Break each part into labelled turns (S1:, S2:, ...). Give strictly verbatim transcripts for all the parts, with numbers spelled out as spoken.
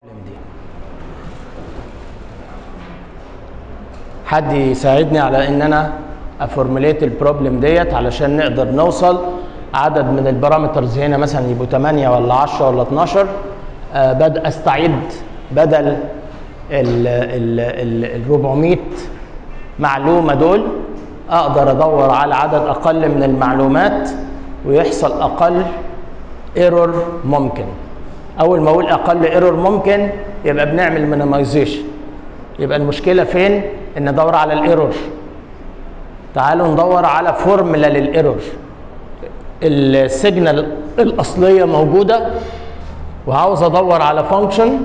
S1: حد يساعدني على ان انا افورمulate البروبلم ديت علشان نقدر نوصل عدد من البارامترز هنا مثلا يبقوا ثمانية ولا عشرة ولا اتناشر. آه بد استعيد بدل ال ال ال أربعمية معلومه دول اقدر ادور على عدد اقل من المعلومات ويحصل اقل ايرور ممكن. اول ما اقول اقل ايرور ممكن يبقى بنعمل مينيمايزيشن. يبقى المشكله فين؟ ان ندور على الايرور. تعالوا ندور على فورمولا للايرور. السيجنال الاصليه موجوده وعاوز ادور على فانكشن،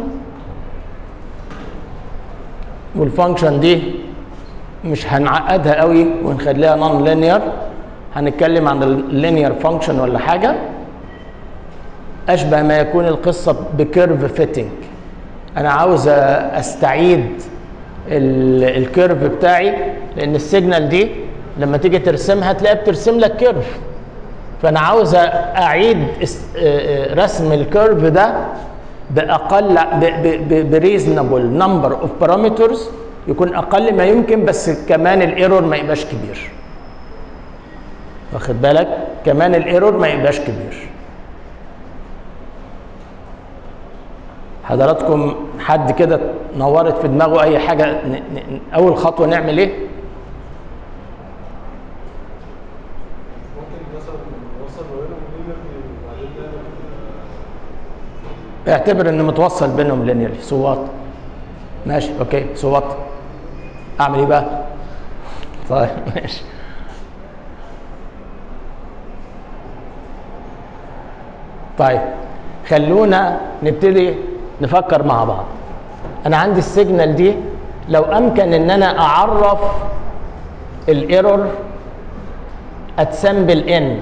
S1: والفانكشن دي مش هنعقدها قوي ونخليها نون لينير، هنتكلم عن اللينير فانكشن ولا حاجه اشبه ما يكون القصه بكيرف فيتنج. انا عاوز استعيد الكيرف بتاعي لان السيجنال دي لما تيجي ترسمها تلاقيها بترسم لك كيرف، فانا عاوز اعيد رسم الكيرف ده باقل بريزنبل نمبر اوف بارامترز، يكون اقل ما يمكن بس كمان الايرور ما يبقاش كبير. واخد بالك؟ كمان الايرور ما يبقاش كبير. حضراتكم حد كده نورت في دماغه اي حاجه؟ اول خطوه نعمل ايه؟
S2: ممكن مثلا نوصل ما بينهم لينيرلي وبعدين
S1: اعتبر ان متوصل بينهم لينيرلي. صوت ماشي، اوكي. صوت اعمل ايه بقى؟ طيب ماشي. طيب خلونا نبتدي نفكر مع بعض. انا عندي السيجنال دي، لو امكن ان انا اعرف الايرور ات سامبل ان،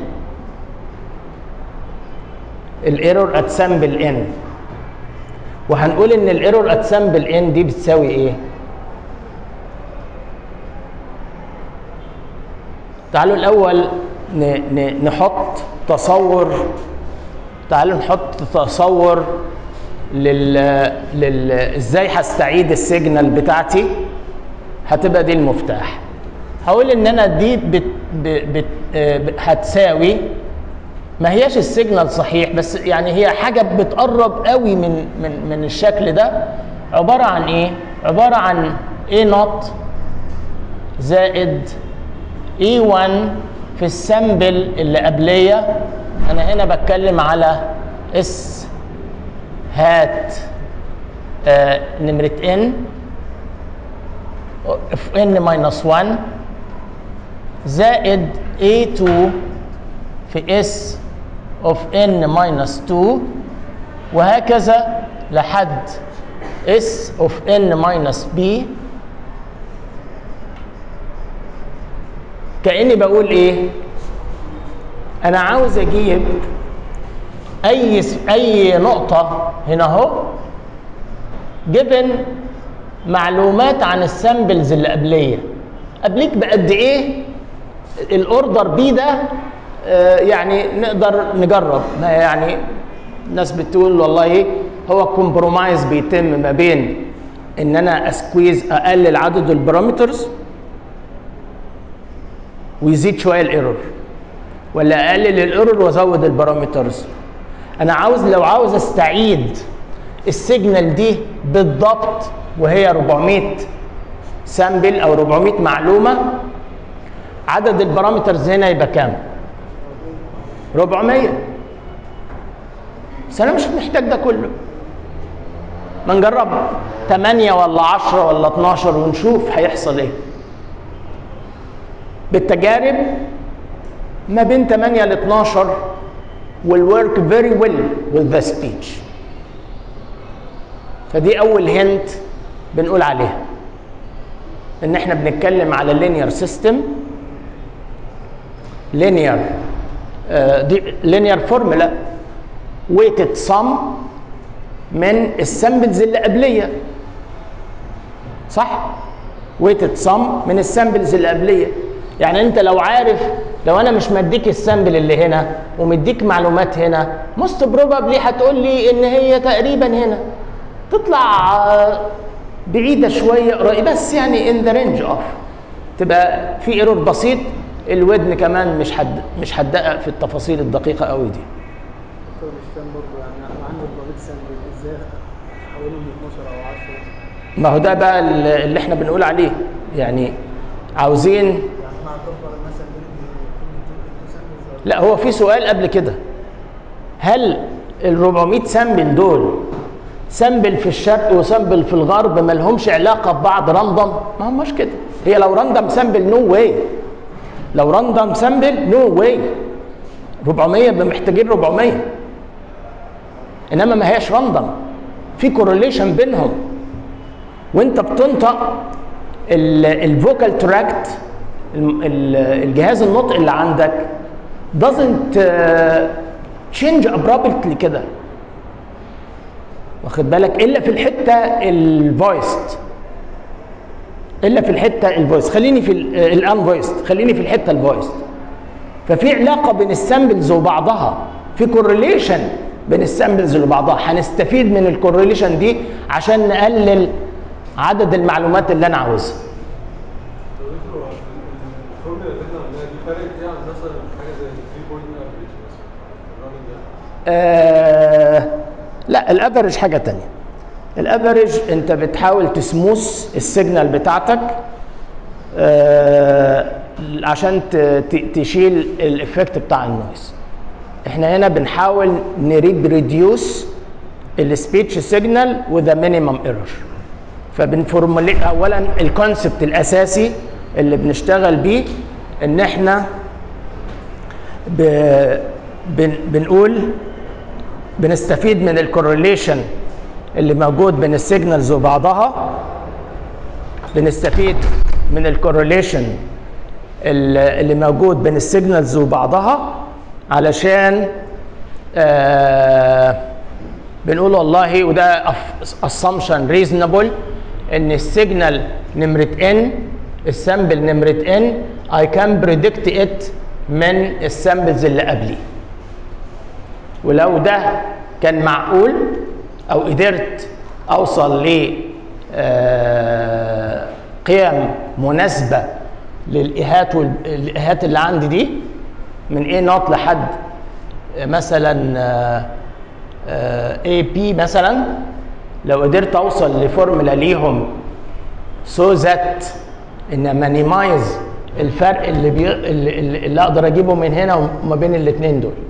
S1: الايرور ات سامبل ان، وهنقول ان الايرور ات سامبل ان دي بتساوي ايه؟ تعالوا الاول نحط تصور، تعالوا نحط تصور لل لل ازاي هستعيد السيجنال بتاعتي. هتبقى دي المفتاح. هقول ان انا دي بت بت هتساوي، ما هياش السيجنال صحيح بس يعني هي حاجه بتقرب قوي من من من الشكل ده. عباره عن ايه؟ عباره عن A نوت زائد إي واحد في السامبل اللي قبليه. انا هنا بتكلم على اس هات آه نمرة ان في ان ماينس واحد زائد إي اتنين في اس اوف ان ماينس اتنين، وهكذا لحد اس اوف ان ماينس بي. كأني بقول ايه؟ انا عاوز اجيب اي اي نقطه هنا اهو جبن معلومات عن السامبلز اللي قبليه. قبليك بقد ايه الاوردر بي ده؟ آه يعني نقدر نجرب. يعني الناس بتقول والله ايه هو كومبرومايز بيتم ما بين ان انا اسكويز اقلل عدد البارامترز ويزيد شويه الايرور، ولا اقلل الايرور وازود البارامترز. انا عاوز لو عاوز استعيد السيجنال دي بالضبط وهي أربعمية سامبل او أربعمية معلومه، عدد البارامترز هنا يبقى كام؟ أربعمية. بس انا مش محتاج ده كله. ما نجرب ثمانية ولا عشرة ولا اتناشر ونشوف هيحصل ايه. بالتجارب ما بين ثمانية ل اتناشر will work very well with the speech. فدي اول هنت بنقول عليها ان احنا بنتكلم على linear system. linear uh, دي linear formula weighted sum من السامبلز اللي قبليه. صح؟ weighted sum من السامبلز اللي قبليه. يعني انت لو عارف، لو انا مش مديك السامبل اللي هنا ومديك معلومات هنا، موست بروبابلي هتقول لي ان هي تقريبا هنا. تطلع آه، بعيده شويه قريبه، بس يعني ان ذا رينج اوف، تبقى في ايرور بسيط. الودن كمان مش حد مش هتدقق في التفاصيل الدقيقه قوي دي.
S2: دكتور مش فاهم برضه، يعني انا عندي البابيت سامبل ازاي احوله ل اتناشر او عشرة؟
S1: ما هو ده بقى اللي احنا بنقول عليه، يعني عاوزين.
S2: يعني انا اعتبر مثلا تو سامبلز.
S1: لا، هو في سؤال قبل كده، هل ال أربعمائة سامبل دول سامبل في الشرق وسامبل في الغرب ما لهمش علاقه ببعض راندوم؟ ما هماش كده. هي لو راندوم سامبل نو واي، لو راندوم سامبل نو واي أربعمائة يبقى محتاجين أربعمائة، انما ما هياش راندوم، في كورليشن بينهم. وانت بتنطق الفوكال تراكت، الجهاز النطق اللي عندك doesn't change abruptly كده، واخد بالك، الا في الحته الفويست، الا في الحته الفويست. خليني في الان فويست، خليني في الحته الفويست. ففي علاقه بين السامبلز وبعضها، في كورليشن بين السامبلز وبعضها. هنستفيد من الكورليشن دي عشان نقلل عدد المعلومات اللي انا عاوزها.
S2: الفورمولا اللي احنا عملناها دي فرقت ايه عن مثلا حاجه زي ثري بوينت افريج مثلا الراجل ده؟
S1: آه لا، الافرج حاجه تانية. الافرج انت بتحاول تسموس السيجنال بتاعتك آه عشان تشيل الايفكت بتاع النويز. احنا هنا بنحاول نريديوس السبيتش سيجنال وذ مينيمم ايرور. فبنفورموليت اولا الكونسبت الاساسي اللي بنشتغل بيه، ان احنا ب... بن... بنقول بنستفيد من الكورليشن اللي موجود بين السيجنالز وبعضها، بنستفيد من الكورليشن اللي موجود بين السيجنالز وبعضها علشان آه بنقول والله، وده assumption reasonable، ان السيجنال نمرة n، السامبل نمرة n I can predict it من السامبلز اللي قبلي. ولو ده كان معقول او قدرت اوصل ل آه قيم مناسبة للإيهات والإيهات اللي عندي دي من A نوت لحد مثلا آه آه إيه بي مثلا، لو قدرت اوصل لفورمولا ليهم سو so ذات ان مانيمايز الفرق اللي, بي... اللي اللي اقدر اجيبه من هنا وما بين الاثنين دول.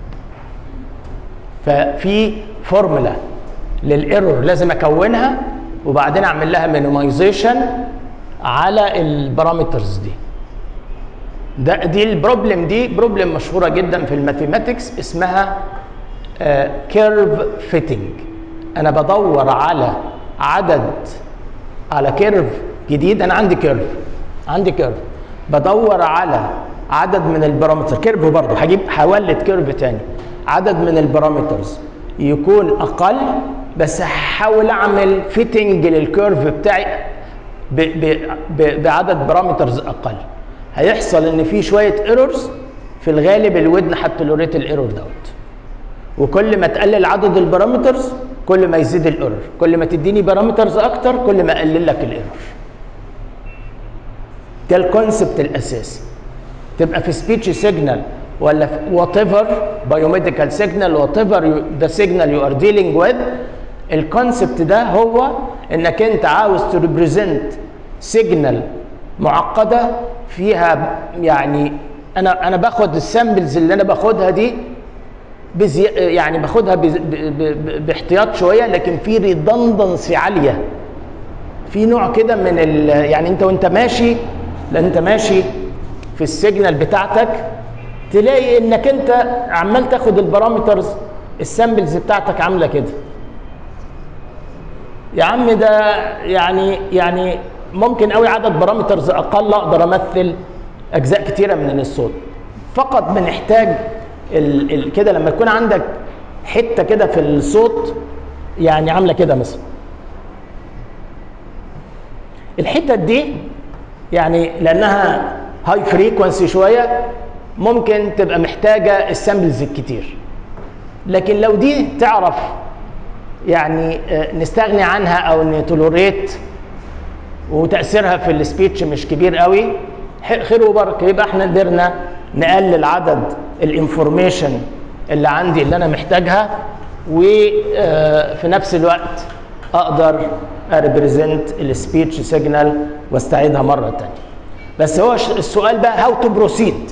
S1: ففي فورمولا للايرور لازم اكونها وبعدين اعمل لها مينيمايزيشن على البارامترز دي. ده دي البروبلم، دي بروبلم مشهوره جدا في الماثيماتكس اسمها كيرف فيتنج. انا بدور على عدد، على كيرف جديد. انا عندي كيرف عندي كيرف بدور على عدد من البارامتر، كيرف برضه هجيب هولد كيرف تاني، عدد من البارامترز يكون اقل، بس هحاول اعمل فيتنج للكيرف بتاعي ب ب ب بعدد بارامترز اقل. هيحصل ان في شويه ايرورز، في الغالب الودن هتولوريت الايرور دوت. وكل ما تقلل عدد البارامترز كل ما يزيد الايرور، كل ما تديني بارامترز اكتر كل ما اقلل لك الايرور. ده الكونسبت الاساسي. تبقى في سبيتش سيجنال ولا في وات ايفر بايوميديكال سيجنال، وات ايفر ذا سيجنال يو ار ديلينج وذ، الكونسبت ده هو انك انت عاوز تريبريزنت سيجنال معقده فيها، يعني انا انا باخد السامبلز اللي انا باخدها دي بزي... يعني باخدها ب... ب... ب... باحتياط شويه، لكن في ريدندنسي عاليه، في نوع كده من ال... يعني انت وانت ماشي، لان انت ماشي في السيجنال بتاعتك تلاقي انك انت عمال تاخد البارامترز، السامبلز بتاعتك عامله كده. يا عم ده يعني يعني ممكن قوي عدد بارامترز اقل اقدر امثل اجزاء كتيره من الصوت. فقط بنحتاج ال ال كده لما يكون عندك حته كده في الصوت يعني عامله كده مثلا، الحتت دي يعني لانها هاي فريكونسي شويه ممكن تبقى محتاجه السامبلز الكتير. لكن لو دي تعرف يعني نستغني عنها او نتولوريت وتاثيرها في السبيتش مش كبير قوي، خير وبركه. يبقى احنا قدرنا نقلل عدد الانفورميشن اللي عندي اللي انا محتاجها، وفي نفس الوقت اقدر اريبريزنت السبيتش سيجنال واستعيدها مره ثانيه. بس هو السؤال بقى هاو تو بروسيد.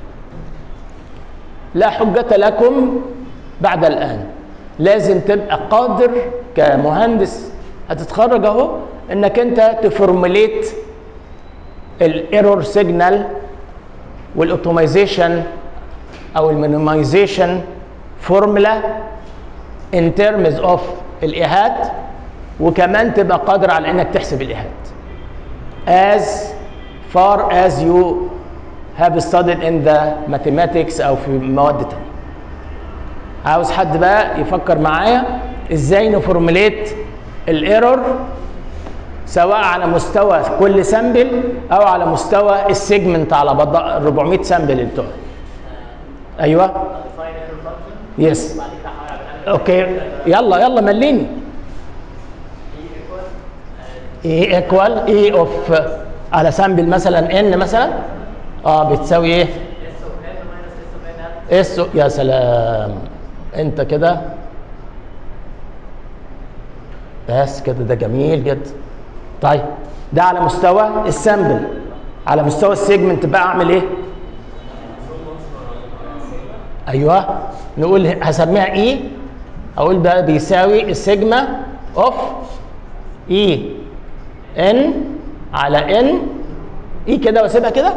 S1: لا حجة لكم بعد الآن. لازم تبقى قادر كمهندس هتتخرج اهو انك انت تفورمulate الايرور سيجنال والاوتومايزيشن او المينيمايزيشن فورمولا ان ترمز اوف الايهات، وكمان تبقى قادر على انك تحسب الايهات as far as you have studied in the mathematics او في مواد تانية. عاوز حد بقى يفكر معايا ازاي نفورمulate الايرور سواء على مستوى كل سامبل او على مستوى السيجمنت على أربعمية سامبل بتوعي. ايوه يس اوكي يلا يلا مليني. اي ايكوال اي اوف على سامبل مثلا ان مثلا اه بتساوي ايه؟ اس يا سلام انت كده بس كده، ده جميل جدا. طيب ده على مستوى السامبل. على مستوى السيجمنت بقى اعمل ايه؟ ايوه نقول هسميها اي، اقول ده بيساوي السيجما اوف اي ان على ان اي كده واسيبها كده.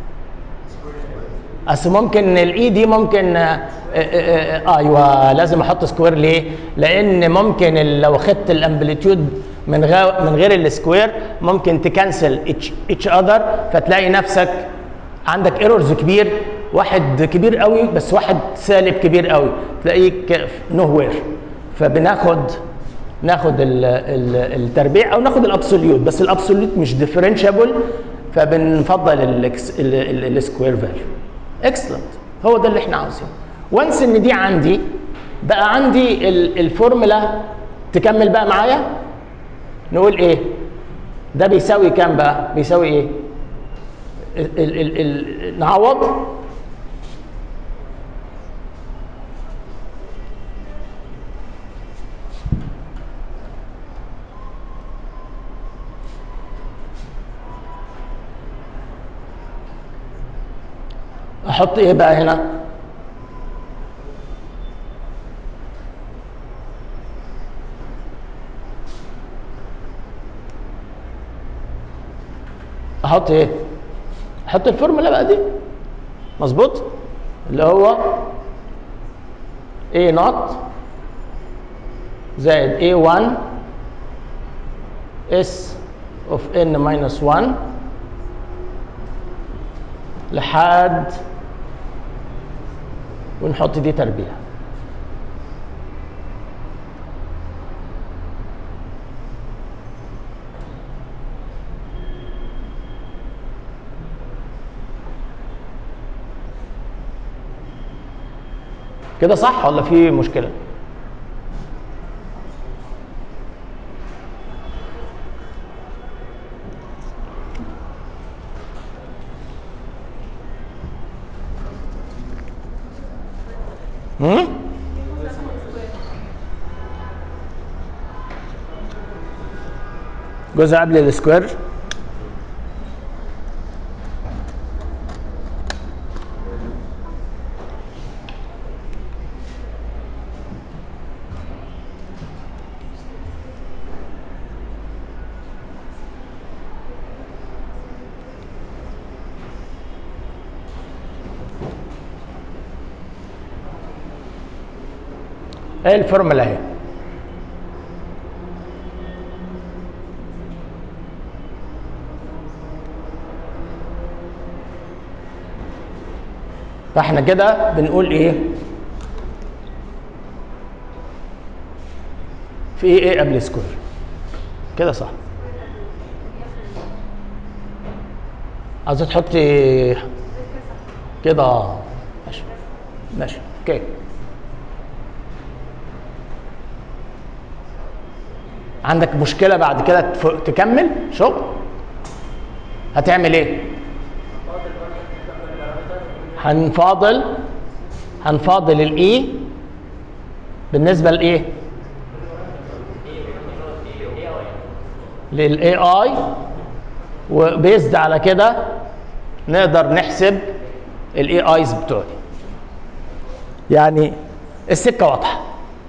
S1: اصل ممكن الاي دي ممكن آه آه آه ايوه لازم احط سكوير. ليه؟ لان ممكن لو خدت الامبليتيود من غير من غير السكوير ممكن تكنسل اتش اتش اذر، فتلاقي نفسك عندك ايرورز كبير، واحد كبير قوي بس واحد سالب كبير قوي، تلاقيك نو وير. فبناخد ناخد ال ال التربيع او ناخد الابسوليوت، بس الابسوليوت مش ديفرنشابل فبنفضل السكوير فاليو. اكسلنت، هو ده اللي احنا عاوزينه. وانس ان دي عندي بقى عندي الفورمولا تكمل بقى معايا. نقول ايه؟ ده بيساوي كام بقى؟ بيساوي ايه؟ ال ال ال ال نعوض. احط ايه بقى هنا؟ احط ايه؟ احط الفورمولا بقى دي مظبوط، اللي هو A نوت زائد إيه واحد S of n minus واحد لحد ونحط دي تربيع. كده صح ولا في مشكلة؟ هم؟ جزء قبل السكوير. ايه الفورمولا اهي. فاحنا كده بنقول ايه؟ في ايه ايه قبل سكوير كده صح. عايزه تحطي كده اه ماشي ماشي اوكي. عندك مشكله بعد كده تف- تكمل شغل، هتعمل ايه؟ هنفاضل هنفاضل الاي بالنسبه لايه؟ للاي اي، وبيزد على كده نقدر نحسب الاي ايز بتوعي. يعني السكه واضحه.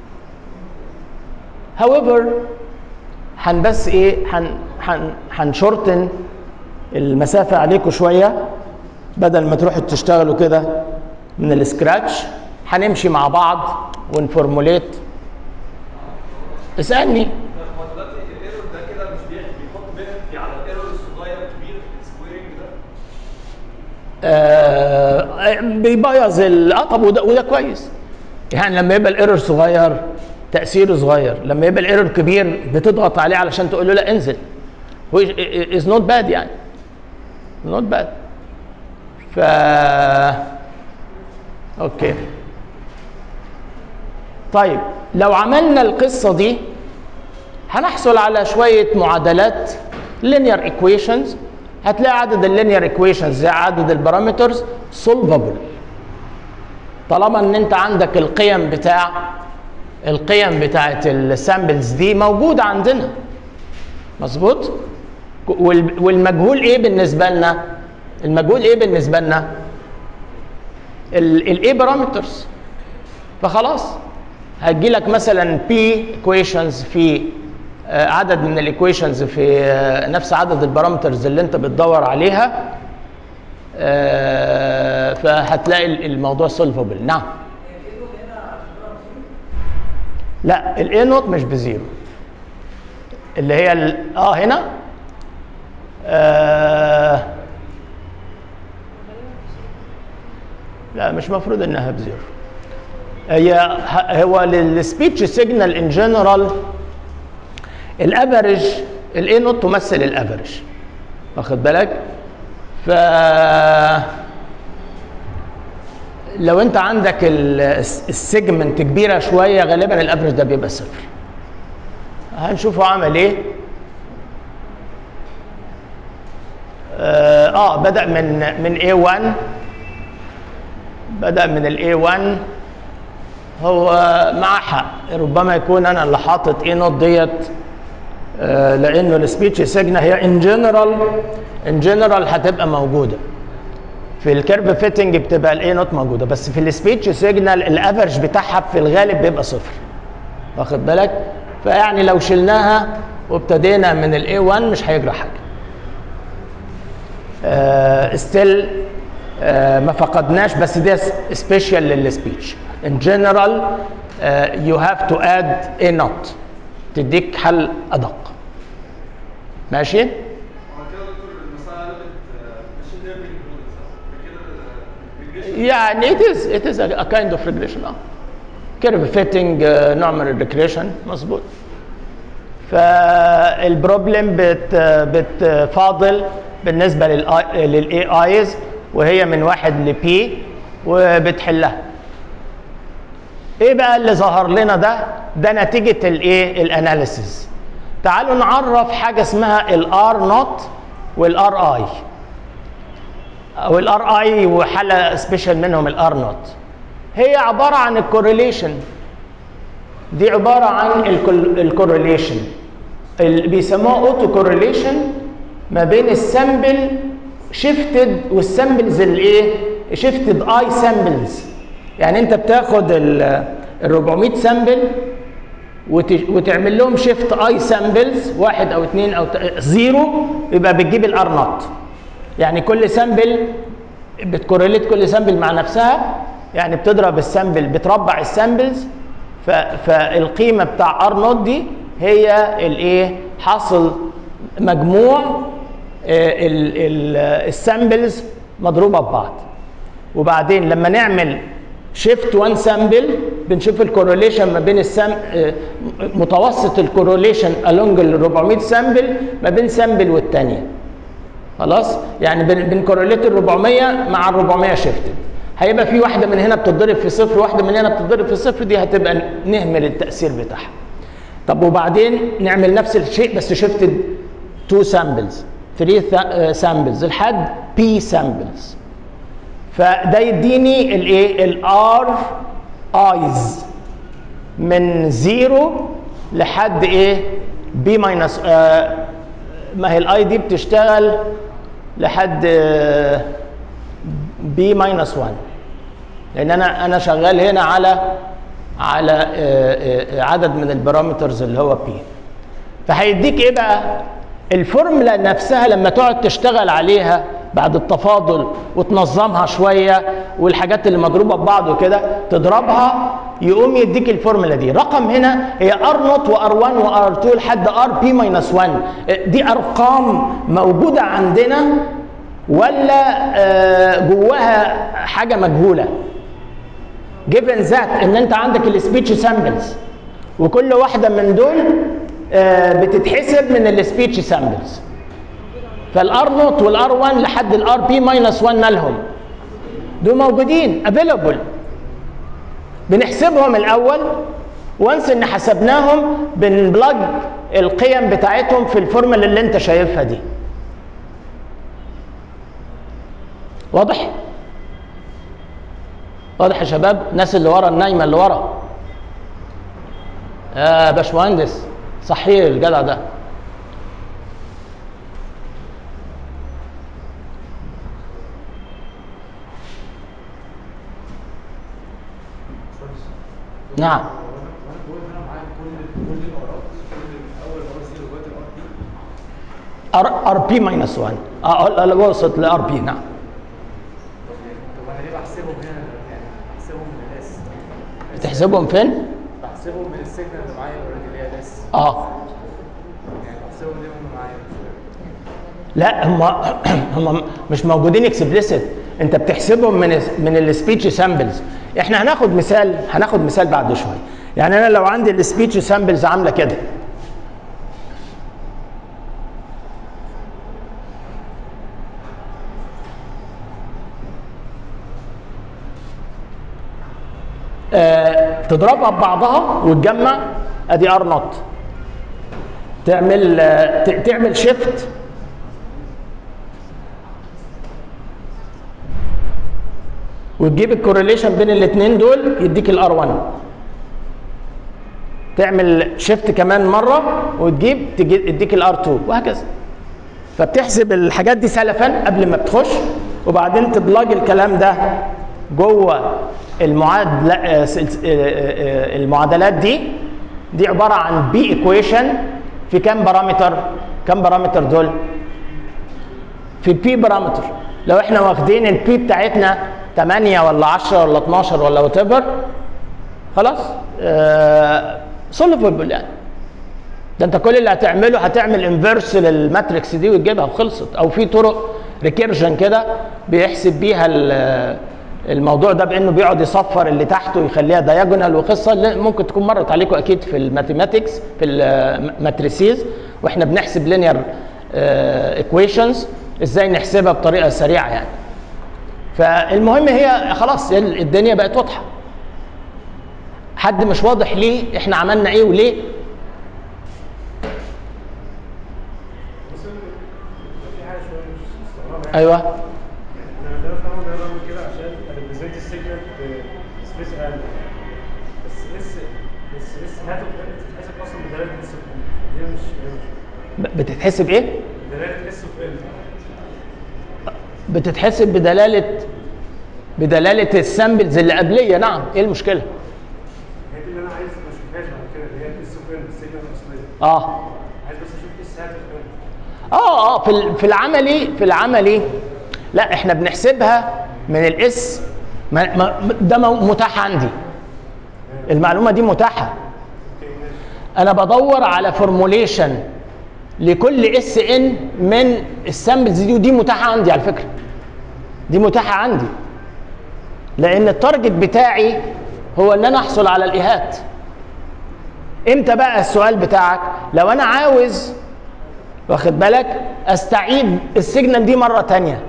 S1: however هن بس ايه هن هن هنشورتن المسافه عليكم شويه، بدل ما تروحوا تشتغلوا كده من السكراتش هنمشي مع بعض ونفورموليت. اسالني.
S2: هو دلوقتي الايرور ده كده مش بيحط بينالتي على الايرور الصغير الكبير السكويرنج ده؟
S1: آه بيبيظ ال- اه طب وده وده كويس. يعني لما يبقى الايرور صغير تاثيره صغير، لما يبقى الايرور كبير بتضغط عليه علشان تقول له لا انزل. هو از نوت باد يعني. نوت باد. ف اوكي. طيب لو عملنا القصه دي هنحصل على شويه معادلات linear equations. هتلاقي عدد اللينير ايكويشنز زي عدد البارامترز solvable طالما ان انت عندك القيم بتاع القيم بتاعت السامبلز دي موجوده عندنا. مظبوط. وال- والمجهول ايه بالنسبه لنا؟ المجهول ايه بالنسبه لنا؟ الاي بارامترز. فخلاص هتجي لك مثلا بي ايكويشنز في آه، عدد من الايكويشنز في آه، نفس عدد البارامترز اللي انت بتدور عليها، آه، فهتلاقي الموضوع سولفبل. نعم. لا الاي نوت مش بزيرو، اللي هي ال- اه هنا آه لا مش مفروض انها بزيرو. هي ه- هو للسبيتش سيجنال ان جنرال الافريج الاي نوت تمثل الافريج، واخد بالك؟ ف لو انت عندك ال- السيجمنت كبيره شويه غالبا الافريج ده بيبقى صفر. هنشوفه عمل ايه. اه آه، بدا من من إيه وان، بدا من الاي وان. هو مع حق ربما يكون انا اللي حاطط اي نوت ديت، آه، لانه السبيتش سيجنال هي ان جنرال ان جنرال هتبقى موجوده في الكيرف فيتنج، بتبقى الاي نوت موجوده، بس في السبيتش سيجنال الافرج بتاعها في الغالب بيبقى صفر، واخد بالك؟ فيعني لو شلناها وابتدينا من الاي وان مش هيجرى حاجه. ستيل uh, uh, ما فقدناش، بس ده سبيشال للسبيتش. ان جنرال يو هاف تو اد a not تديك حل ادق. ماشي؟
S2: هو كده دكتور المسألة قلبت ماشين ليرنينج موديل صح؟ كده regression.
S1: يعني it is it is a, a kind of regression. اه كيرف فيتنج نوع من الريجريشن. مظبوط. فالبروبلم بت بتفاضل بالنسبه للاي ايز وهي من واحد لبي وبتحلها. ايه بقى اللي ظهر لنا ده؟ ده نتيجه الايه؟ الاناليسيز. تعالوا نعرف حاجه اسمها الار نوت والار اي، او الار اي وحاله سبيشال منهم الار نوت. هي عباره عن الكورليشن، دي عباره عن الكورليشن اللي بيسموها اوتو كورليشن ما بين السامبل شيفتد والسامبلز الايه؟ شيفتد اي سامبلز. يعني انت بتاخد ال أربعمية سامبل وتعمل لهم شيفت اي سامبلز واحد او اثنين او زيرو، يبقى بتجيب الار نوت. يعني كل سامبل بتكورليت كل سامبل مع نفسها، يعني بتضرب السامبل بتربع السامبلز، فالقيمه بتاع ار نوت دي هي الايه؟ حاصل مجموع السامبلز مضروبه ببعض. وبعدين لما نعمل شيفت وان سامبل بنشوف الكورليشن ما بين السام متوسط الكورليشن along ال أربعمية سامبل ما بين سامبل والثانيه. خلاص؟ يعني بنكورليت ال أربعمية مع ال أربعمية شيفتد. هيبقى في واحده من هنا بتتضرب في صفر، واحده من هنا بتتضرب في صفر، دي هتبقى نهمل التاثير بتاعها. طب وبعدين نعمل نفس الشيء بس شيفتد تو سامبلز ثلاثة سامبلز لحد بي سامبلز، فده يديني الايه الار ايز من زيرو لحد ايه بي ماينس، آه ما هي الاي دي بتشتغل لحد آه بي ماينس واحد، لان انا انا شغال هنا على على آه آه عدد من البارامترز اللي هو بي. فهيديك ايه بقى؟ الفورمولا نفسها لما تقعد تشتغل عليها بعد التفاضل وتنظمها شويه والحاجات اللي مضروبه ببعض وكده تضربها يقوم يديك الفورمولا دي. رقم هنا هي ار نوت وار واحد وار اتنين لحد ار بي ماينس واحد، دي ارقام موجوده عندنا ولا جواها حاجه مجهوله؟ جيفن ذات ان انت عندك السبيتش سامبلز وكل واحده من دول بتتحسب من السبيتش سامبلز، فالار نوت والار واحد لحد الار بي ماينس واحد مالهم؟ دول موجودين افيلابل، بنحسبهم الاول، وانس ان حسبناهم بنبلج القيم بتاعتهم في الفورمولا اللي انت شايفها دي. واضح؟ واضح يا شباب؟ الناس اللي ورا النايمه اللي ورا. يا باشمهندس صحيح الجدع ده. نعم. ار ار بي ماينس واحد اه لا وصلت لار بي. نعم.
S3: طب انا ليه بحسبهم هنا؟ يعني بحسبهم من الاس.
S1: بتحسبهم فين؟
S3: بحسبهم من السيجنال اللي معايا اوريدي اللي هي الاس.
S1: اه
S3: يعني بحسبهم ليه هم معايا؟
S1: لا هم هم مش موجودين اكسبليسيت، انت بتحسبهم من من السبيتش سامبلز. احنا هناخد مثال هناخد مثال بعد شويه. يعني انا لو عندي السبيتش سامبلز عامله كده، آه تضربها ببعضها وتجمع، ادي ار نوت، تعمل آه تعمل شيفت وتجيب الكورليشن بين الاثنين دول يديك الار واحد، تعمل شيفت كمان مره وتجيب تديك الار اتنين وهكذا. فبتحسب الحاجات دي سلفا قبل ما بتخش، وبعدين تبلاج الكلام ده جوه المعادله المعادلات دي. دي عباره عن بي ايكويشن في كام بارامتر؟ كام بارامتر دول؟ في بي بارامتر. لو احنا واخدين البي بتاعتنا تمانية ولا عشرة ولا اتناشر ولا وات ايفر، خلاص آه سولفبل يعني. ده انت كل اللي هتعمله هتعمل انفيرس للماتريكس دي وتجيبها وخلصت. او في طرق ريكيرجن كده بيحسب بيها الموضوع ده بانه بيقعد يصفر اللي تحته ويخليها دايجونال، وقصه ممكن تكون مرت عليكم اكيد في الماثيماتكس في الماتريسيز واحنا بنحسب لينير ايكويشنز ازاي نحسبها بطريقه سريعه يعني. فالمهم هي خلاص الدنيا بقت واضحه. حد مش واضح ليه احنا عملنا ايه وليه؟ ايوه
S4: انا ده فاهم ده بعمل كده عشان اريبريزنت السيجنال بسبيس اقل، بس لسه بس لسه هتتحسب اصلا بدلاله اس اوف ال. هي مش
S1: بتتحسب ايه؟
S4: بدلاله اس اوف ال.
S1: بتتحسب بدلاله بدلاله السامبلز اللي قبليه. نعم. ايه المشكله؟
S4: هي دي اللي انا عايز ما اشوفهاش بعد كده، اللي هي الاس اوف ال السيجنال الاصليه.
S1: اه
S4: عايز بس اشوف اس هات ال.
S1: اه اه في في العملي في العملي لا احنا بنحسبها من الاس. ما ما ده متاح عندي، المعلومه دي متاحه. انا بدور على فورموليشن لكل اس ان من السامبلز دي، ودي متاحه عندي على فكره. دي متاحه عندي لان التارجت بتاعي هو ان انا احصل على الايهات. امتى بقى السؤال بتاعك؟ لو انا عاوز واخد بالك استعيد السيجنال دي مره ثانيه،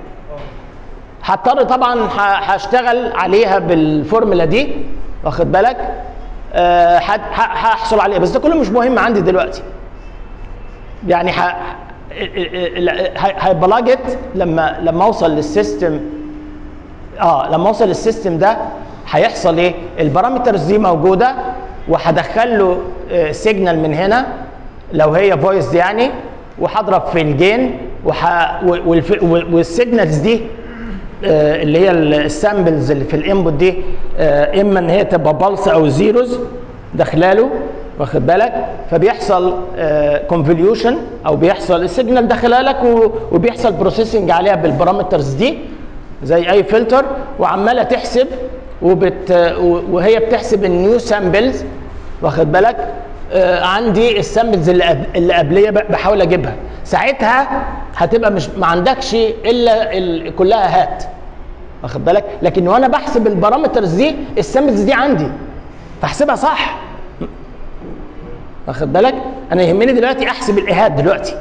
S1: هضطر طبعا هشتغل عليها بالفورمولا دي واخد بالك آه، هد- ه- هحصل عليه، بس ده كله مش مهم عندي دلوقتي. يعني ه- هيبلاجت لما لما اوصل للسيستم. اه لما اوصل للسيستم ده هيحصل ايه؟ البارامترز دي موجوده، وهدخل له سيجنال من هنا لو هي فويس يعني، وهضرب في الجين وح... والف... والسيجنالز دي آه، اللي هي السامبلز اللي في الانبوت دي آه، اما ان هي تبقى بالس او زيروز داخلاله، واخد بالك؟ فبيحصل كونفوليوشن او بيحصل السيجنال داخلها لك و- وبيحصل بروسيسنج عليها بالبارامترز دي زي اي فلتر، وعماله تحسب وبت وهي بتحسب النيو سامبلز، واخد بالك؟ آه، عندي السامبلز اللي قب- اللي قبليه ب- بحاول اجيبها، ساعتها هتبقى مش ما عندكش الا ال... كلها هات، واخد بالك؟ لكن وانا بحسب البارامترز دي السامبلز دي عندي فاحسبها صح، واخد بالك؟ انا يهمني دلوقتي احسب الايهات دلوقتي.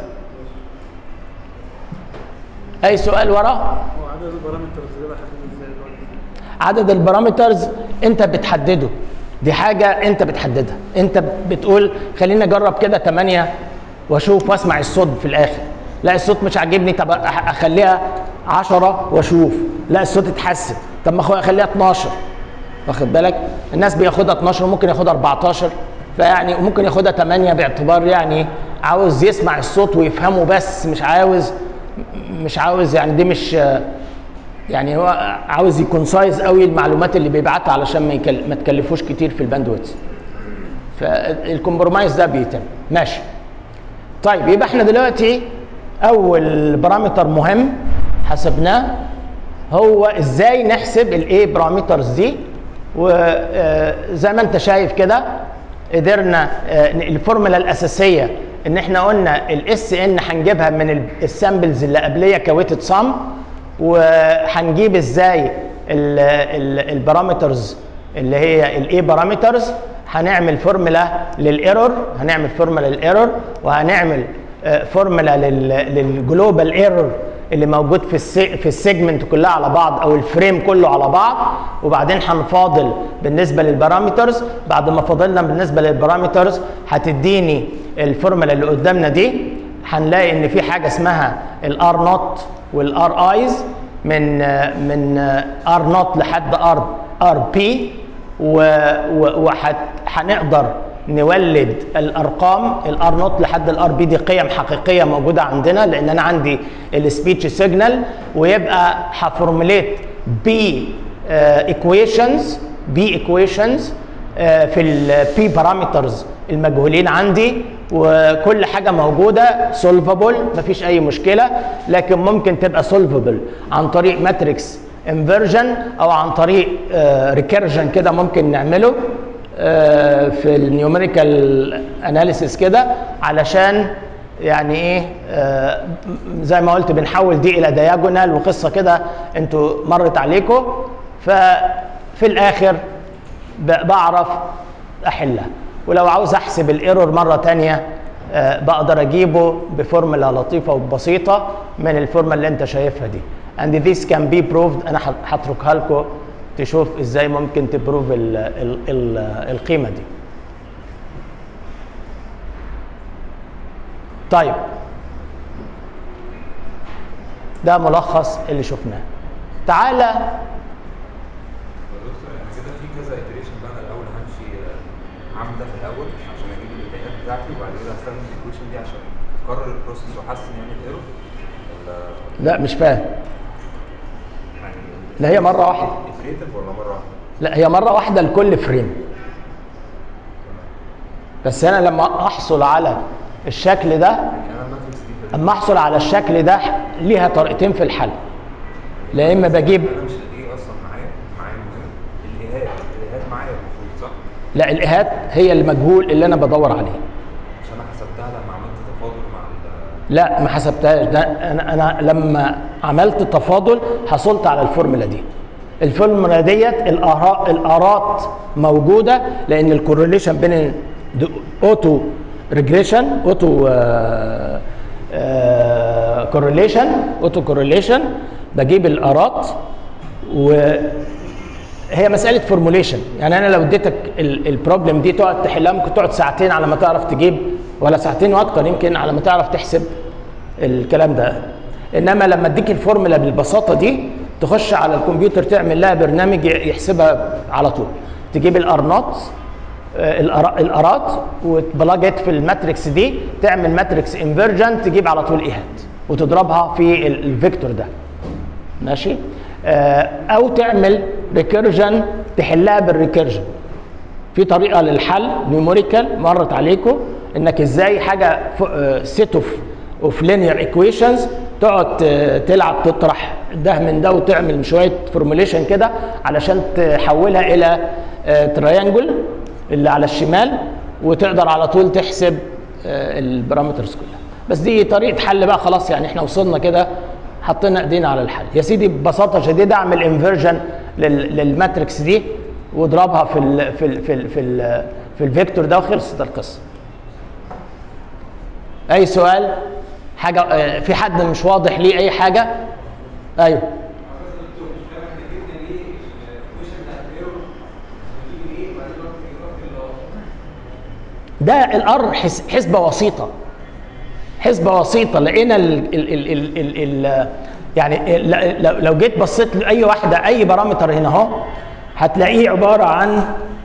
S1: اي سؤال ورا؟
S4: هو عدد البارامترز ده بحدد ازاي دلوقتي؟
S1: عدد البارامترز انت بتحدده، دي حاجه انت بتحددها، انت بتقول خليني اجرب كده ثمانية واشوف واسمع الصوت في الاخر، لا الصوت مش عاجبني طب أح- اخليها عشرة واشوف، لا الصوت اتحسن طب ما أخ- اخليها اتناشر، واخد بالك؟ الناس بياخدها اتناشر وممكن ياخدها اربعتاشر، فيعني وممكن ياخدها ثمانية باعتبار يعني عاوز يسمع الصوت ويفهمه، بس مش عاوز مش عاوز يعني دي مش يعني هو عاوز يكون سايز قوي المعلومات اللي بيبعتها علشان ما يكل... ما تكلفوش كتير في الباندويث. فالكمبرومايز ده بيتم ماشي. طيب يبقى احنا دلوقتي اول بارامتر مهم حسبناه هو ازاي نحسب الايه بارامترز دي، وزي ما انت شايف كده قدرنا آه، الفورمولا الاساسيه ان احنا قلنا الاس ان هنجيبها من السامبلز اللي قبليه كويتد سام، وهنجيب ازاي البارامترز اللي هي الاي بارامترز، هنعمل فورمولا للايرور، هنعمل فورمولا للايرور، وهنعمل آه، فورمولا للجلوبال ايرور اللي موجود في السي في السيجمنت كلها على بعض او الفريم كله على بعض، وبعدين هنفاضل بالنسبه للبارامترز. بعد ما فاضلنا بالنسبه للبارامترز هتديني الفورمولا اللي قدامنا دي، هنلاقي ان في حاجه اسمها الار نوت والار ايز من من ار نوت لحد ار ار بي، وهنقدر نولد الارقام الار نوت لحد الار بي، دي قيم حقيقيه موجوده عندنا لان انا عندي السبيتش سيجنال، ويبقى هفورمulate بي ايكويشنز بي ايكويشنز في البي بارامترز المجهولين عندي، وكل حاجه موجوده سولفبل مفيش اي مشكله، لكن ممكن تبقى سولفبل عن طريق ماتريكس انفرجن او عن طريق ريكيرجن كده ممكن نعمله في النيوميريكال اناليسيس كده، علشان يعني ايه آه زي ما قلت بنحول دي الى دياجونال وقصه كده انتوا مرت عليكم، ففي الاخر بعرف احلها. ولو عاوز احسب الايرور مره ثانيه آه بقدر اجيبه بفورمولا لطيفه وبسيطه من الفورمولا اللي انت شايفها دي. and this can be proved. انا هتركها لكم تشوف ازاي ممكن تبروف ال ال ال القيمه دي. طيب ده ملخص اللي شفناه. تعالى
S5: دكتور انا كده في كذا ايتريشن بقى، انا الاول همشي هعمل ده في الاول عشان اجيب الايتريشن بتاعتي، وبعد كده هستخدم الايكويشن دي عشان اكرر البروسيس واحسن يعني الايرور، ولا
S1: لا مش فاهم.
S5: يعني
S1: لا هي مره واحده.
S5: اتريتيف ولا مره واحده؟
S1: لا هي مره واحده لكل فريم، بس انا لما احصل على الشكل ده
S5: يعني انا الماتريكس دي
S1: اما احصل على الشكل ده ليها طريقتين في الحل. لا اما بجيب
S5: انا مش الايه اصلا معايا معايا المهم الايهات الايهات معايا المفروض صح؟
S1: لا الايهات هي المجهول اللي انا بدور عليه.
S5: عشان انا حسبتها لما عملت تفاضل مع ال
S1: لا ما حسبتهاش، ده انا انا لما عملت تفاضل حصلت على الفورمولا دي. الفورمولا ديت الاراء الارات موجوده لان الكورليشن بين اوتو ريجريشن اوتو كورليشن اوتو كورليشن بجيب الارات و هي مساله فورموليشن، يعني انا لو اديتك البروبلم دي تقعد تحلها ممكن تقعد ساعتين على ما تعرف تجيب، ولا ساعتين واكتر يمكن على ما تعرف تحسب الكلام ده. انما لما اديك الفورمولا بالبساطه دي تخش على الكمبيوتر تعمل لها برنامج يحسبها على طول، تجيب الار نوت الارات وتبلاجت في الماتريكس دي، تعمل ماتريكس انفيرجن تجيب على طول ايهات وتضربها في الفيكتور ده. ماشي؟ او تعمل ريكيرجن تحلها بالريكيرجن. في طريقه للحل نيوميريكال مرت عليكم انك ازاي حاجه سيت اوف اوف لينير ايكويشنز تقعد تلعب تطرح ده من ده وتعمل شويه فورموليشن كده علشان تحولها الى تريانجل اللي على الشمال، وتقدر على طول تحسب البارامترز كلها. بس دي طريقه حل بقى خلاص، يعني احنا وصلنا كده حطينا ايدينا على الحل. يا سيدي ببساطه شديده اعمل انفيرجن للماتريكس دي واضربها في ال في ال في ال في, ال في الفيكتور ده وخلصت القصه. اي سؤال؟ حاجه في حد مش واضح ليه اي حاجه؟ ايوه. ده الار حسبه وسيطه، حسبه وسيطه. لقينا ال ال ال ال ال ال يعني لو جيت بصيت لاي واحده اي بارامتر هنا اهو هتلاقيه عباره عن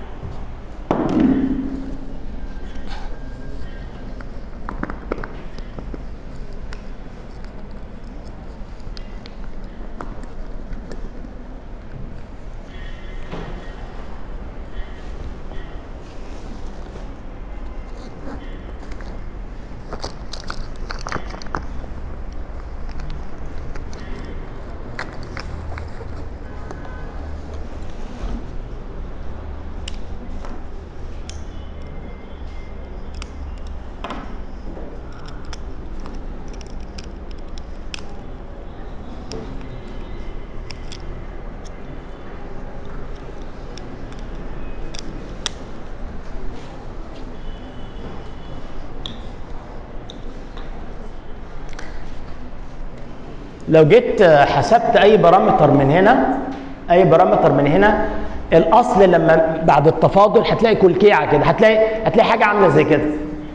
S1: لو جيت حسبت اي بارامتر من هنا، اي بارامتر من هنا، الاصل لما بعد التفاضل هتلاقي كلكيعه كده، هتلاقي هتلاقي حاجه عامله زي كده.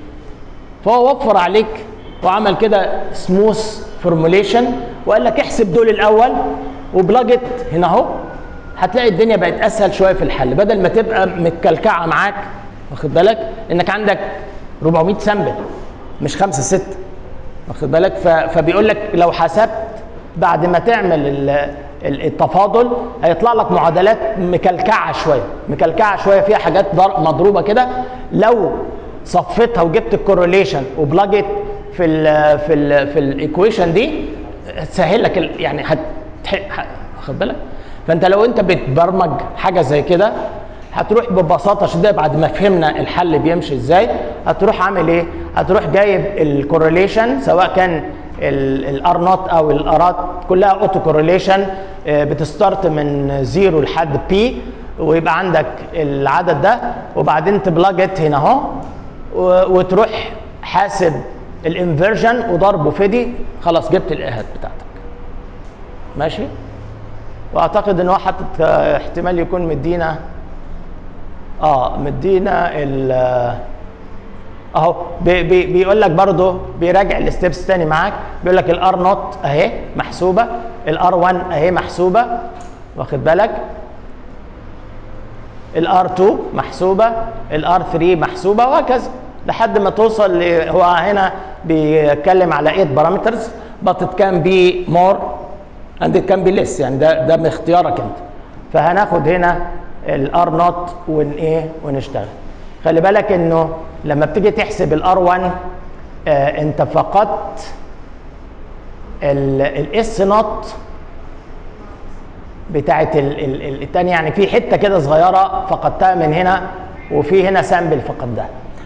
S1: فهو وفر عليك وعمل كده سموث فورموليشن وقال لك احسب دول الاول وبلاجت هنا اهو، هتلاقي الدنيا بقت اسهل شويه في الحل، بدل ما تبقى متكلكعه معاك، واخد بالك انك عندك أربعمية سامبل مش خمسة ستة، واخد بالك. فبيقول لك لو حسبت بعد ما تعمل التفاضل هيطلع لك معادلات مكلكعه شويه، مكلكعه شويه فيها حاجات مضروبه كده، لو صفيتها وجبت الكورليشن وبلاجت في ال في ال في الايكويشن دي تسهل لك يعني هت واخد بالك. فانت لو انت بتبرمج حاجه زي كده هتروح ببساطه شديده بعد ما فهمنا الحل بيمشي ازاي، هتروح عامل ايه؟ هتروح جايب الكورليشن سواء كان الار نوت او الارات كلها اوتو كورليشن، بتستارت من زيرو لحد بي ويبقى عندك العدد ده، وبعدين تبلاجت هنا اهو وتروح حاسب الانفيرجن وضربه في دي، خلاص جبت الايهات بتاعتك. ماشي؟ واعتقد ان هو حاطط احتمال يكون مدينا اه مدينا ال اهو بي بي بيقول لك برضه بيراجع الستبس تاني معاك، بيقول لك الار نوت اهي محسوبه، الار واحد اهي محسوبه، واخد بالك، الار اتنين محسوبه، الار تلاتة محسوبه، وهكذا لحد ما توصل ل هو هنا بيتكلم على ثمانية بارامترز but it can be more and it can be less، يعني ده ده باختيارك انت. فهناخد هنا الار نوت ون ايه ونشتغل. خلي بالك انه لما بتيجي تحسب الار واحد آه انت فقدت الاس نوت بتاعت الثانيه، يعني في حته كده صغيره فقدتها من هنا، وفي هنا سامبل فقدتها.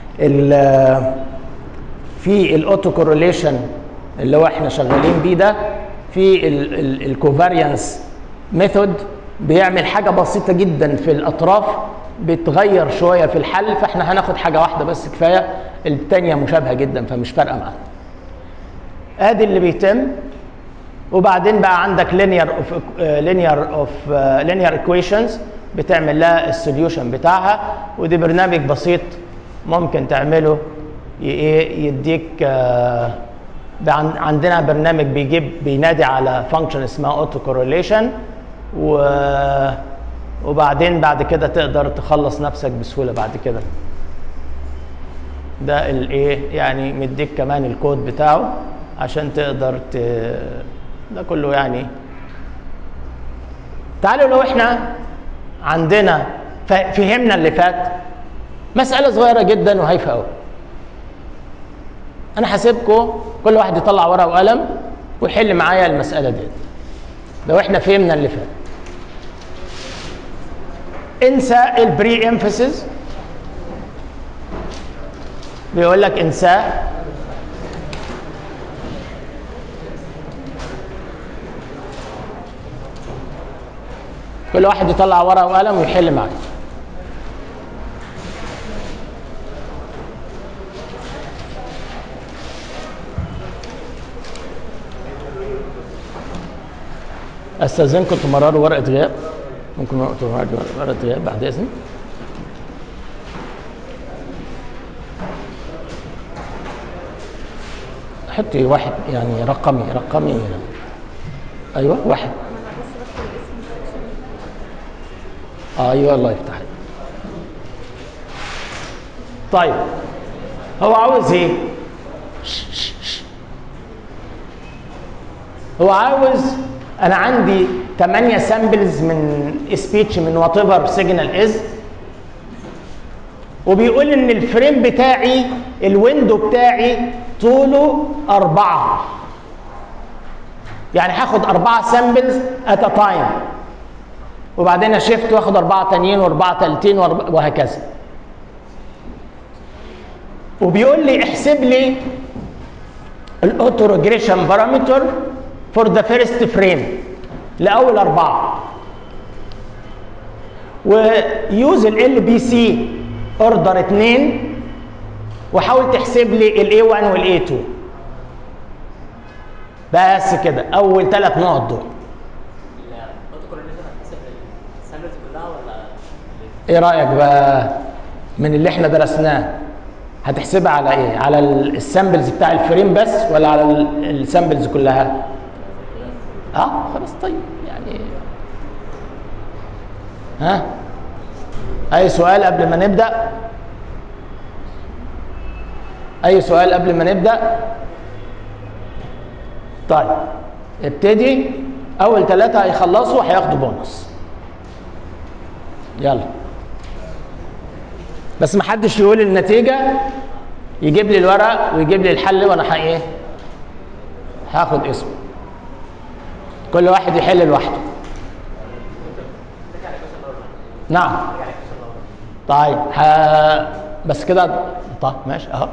S1: في الاوتو كورليشن اللي هو احنا شغالين بيه ده، في الكوفاريانس ميثود بيعمل حاجه بسيطه جدا في الاطراف بتغير شويه في الحل، فاحنا هناخد حاجه واحده بس كفايه، الثانيه مشابهه جدا فمش فارقه معانا. ادي اللي بيتم. وبعدين بقى عندك linear of linear of linear equations بتعمل لها السوليوشن بتاعها. ودي برنامج بسيط ممكن تعمله ايه يديك آه عندنا برنامج بيجيب بينادي على فانكشن اسمها اوتو كورليشن، وبعدين بعد كده تقدر تخلص نفسك بسهوله بعد كده. ده الايه يعني مديك كمان الكود بتاعه عشان تقدر ت... ده كله يعني. تعالوا لو احنا عندنا فهمنا اللي فات، مساله صغيره جدا وهايفه قوي. انا هسيبكم كل واحد يطلع ورقه وقلم ويحل معايا المساله دي لو احنا فهمنا اللي فات. انسى البري امفاسيس، بيقول لك انساه. كل واحد يطلع ورقه وقلم ويحل معايا. استاذنكم تمرروا ورقه غياب، ممكن تمرروا ورقه غياب بعد اذن. حطي واحد يعني رقمي رقمي ايوه واحد. ايوه الله يفتح عليك. طيب هو عاوز ايه؟ هو عاوز، انا عندي ثمانية سامبلز من سبيتش من وات ايفر سيجنال از، وبيقول ان الفريم بتاعي الويندو بتاعي طوله أربعة، يعني هاخد أربعة سامبلز ات ا تايم، وبعدين اشيفت واخد أربعة تانيين وأربعة تالتين وهكذا. وبيقول لي احسب لي الاوتو ريجريشن بارامتر فور ذا فيرست فريم لاول اربعه، ويوز ال بي سي اوردر اتنين، وحاول تحسب لي الاي واحد والاي اتنين. بس كده اول ثلاث نقط دول. ايه رايك بقى من اللي احنا درسناه؟ هتحسبها على ايه؟ على السامبلز بتاع الفريم بس ولا على السامبلز كلها؟ اه خلاص طيب يعني. ها اي سؤال قبل ما نبدا؟ اي سؤال قبل ما نبدا؟ طيب ابتدي. اول ثلاثه هيخلصوا هياخدوا بونص. يلا بس ما حدش يقول النتيجه، يجيب لي الورق ويجيب لي الحل وانا ايه هاخد اسمه. كل واحد يحل لوحده. نعم طيب ها بس كده. طيب ماشي اهو،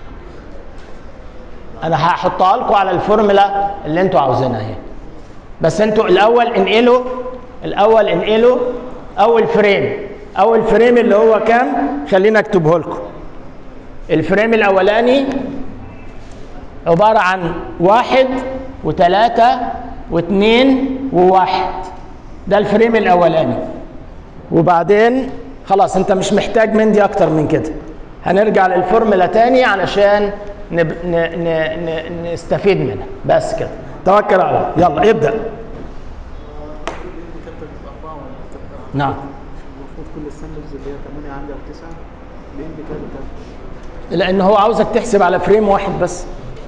S1: انا هحطها لكم على الفورمولا اللي انتوا عاوزينها اهي. بس انتوا الاول انقلوا الاول انقلوا اول فريم. اول فريم اللي هو كام؟ خلينا اكتبه لكم. الفريم الاولاني عباره عن واحد وثلاثه واثنين وواحد، ده الفريم الاولاني. وبعدين خلاص انت مش محتاج من دي اكتر من كده. هنرجع للفورمولا تاني علشان نب... ن... ن... ن... نستفيد منها. بس كده توكل على الله. يلا ابدا. نعم
S3: المفروض كل السامبلز اللي هي ثمانية عندي او تسعة ليه بكام بكام؟
S1: لان هو عاوزك تحسب على فريم واحد بس.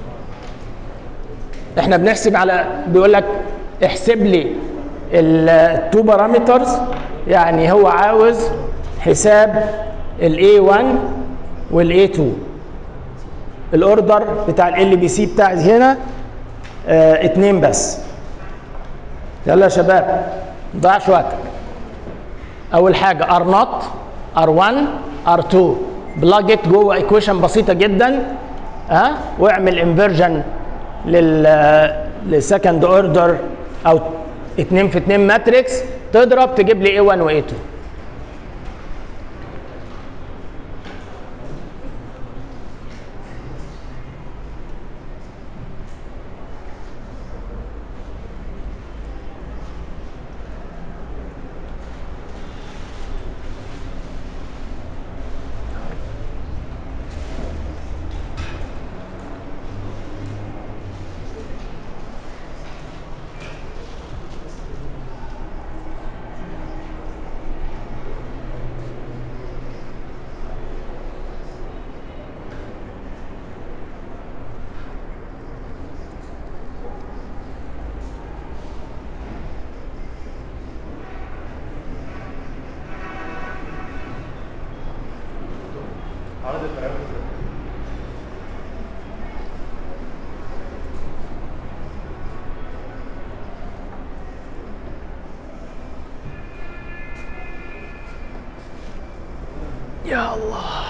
S1: احنا بنحسب على، بيقول لك احسب لي التو بارامترز، يعني هو عاوز حساب الاي واحد والاي اتنين. الاوردر بتاع ال بي سي بتاعي هنا اه اتنين بس. يلا يا شباب ما تضيعش وقتك. اول حاجه ار نوت ار واحد ار اتنين بلاج ات جوه ايكويشن بسيطه جدا، ها أه؟ واعمل انفرجن لل للسكند اوردر او اتنين في اتنين ماتريكس، تضرب تجيب لي اي واحد واي اتنين.
S4: عرض البارامترز.
S1: يا الله.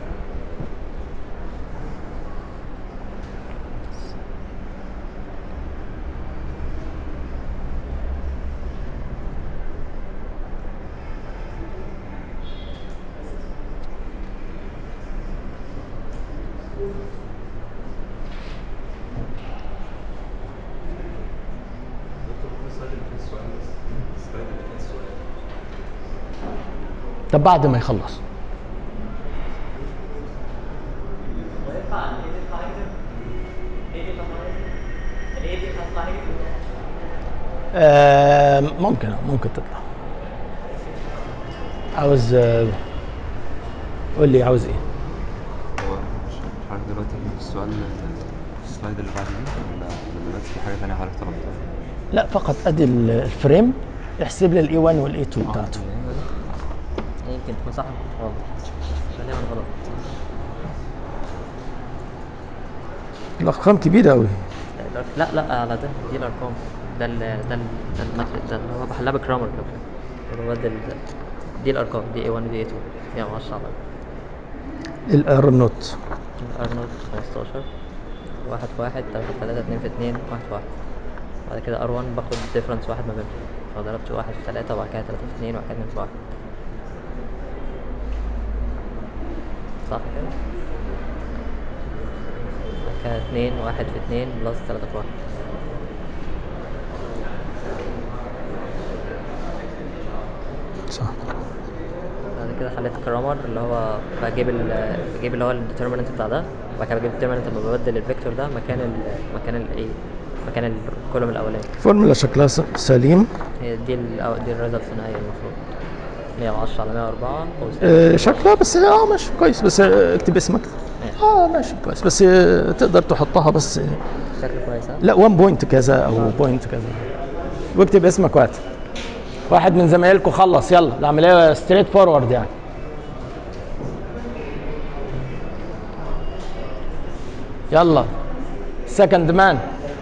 S1: طب بعد ما يخلص آه ممكن ممكن تطلع. عاوز آه، قول لي عاوز ايه؟
S5: هو مش مش عارف دلوقتي السؤال السلايد اللي بعد دي ولا ولا دلوقتي في حاجة تانية حضرتك طلبتها؟
S1: لا فقط ادي ال- الفريم، احسب لي الاي واحد والاي اتنين بتاعته.
S6: يمكن تكون صح ممكن غلط، غالبا غلط.
S1: الارقام كبيره قوي.
S6: لا لا على ده دي الارقام، ده ال ده ال ده الماتريك ده اللي هو بحلها بكرامر كده، ببدل دي الارقام دي إيه واحد ودي إيه اتنين مية وعشرة على
S1: الار نوت
S6: ارنولد خمستاشر واحد في واحد تلاتة في تلاتة اتنين في اتنين واحد في واحد. بعد كده ار واحد باخد ديفرنس واحد ما بينهم، فضربت واحد في تلاتة وبعد كده تلاتة في اتنين وبعد كده اتنين في واحد. صح كده؟ بعد كده اتنين واحد في اتنين بلس تلاتة في واحد.
S1: صح.
S6: بعد كده خليت كرامر اللي هو بجيب ال بجيب اللي هو الديترمينانت بتاع ده، وبعد كده بجيب الديترمينانت لما ببدل الفيكتور ده مكان ال مكان الايه مكان الكولوم الاولاني.
S1: فورمولا شكلها س- سليم.
S6: هي دي ال دي الريزلت النهائي المفروض مية وعشرة على مية وأربعة
S1: آه شكلها بس اه ماشي كويس، بس آه، اكتب اسمك.
S6: ماشي.
S1: اه ماشي كويس، بس آه، تقدر تحطها بس آه،
S6: شكل كويس ها؟
S1: لا واحد بوينت كذا او بوينت كذا، واكتب اسمك وقت. واحد من زمايلكم خلص، يلا العمليه ستريت فورورد يعني. يلا سكند مان.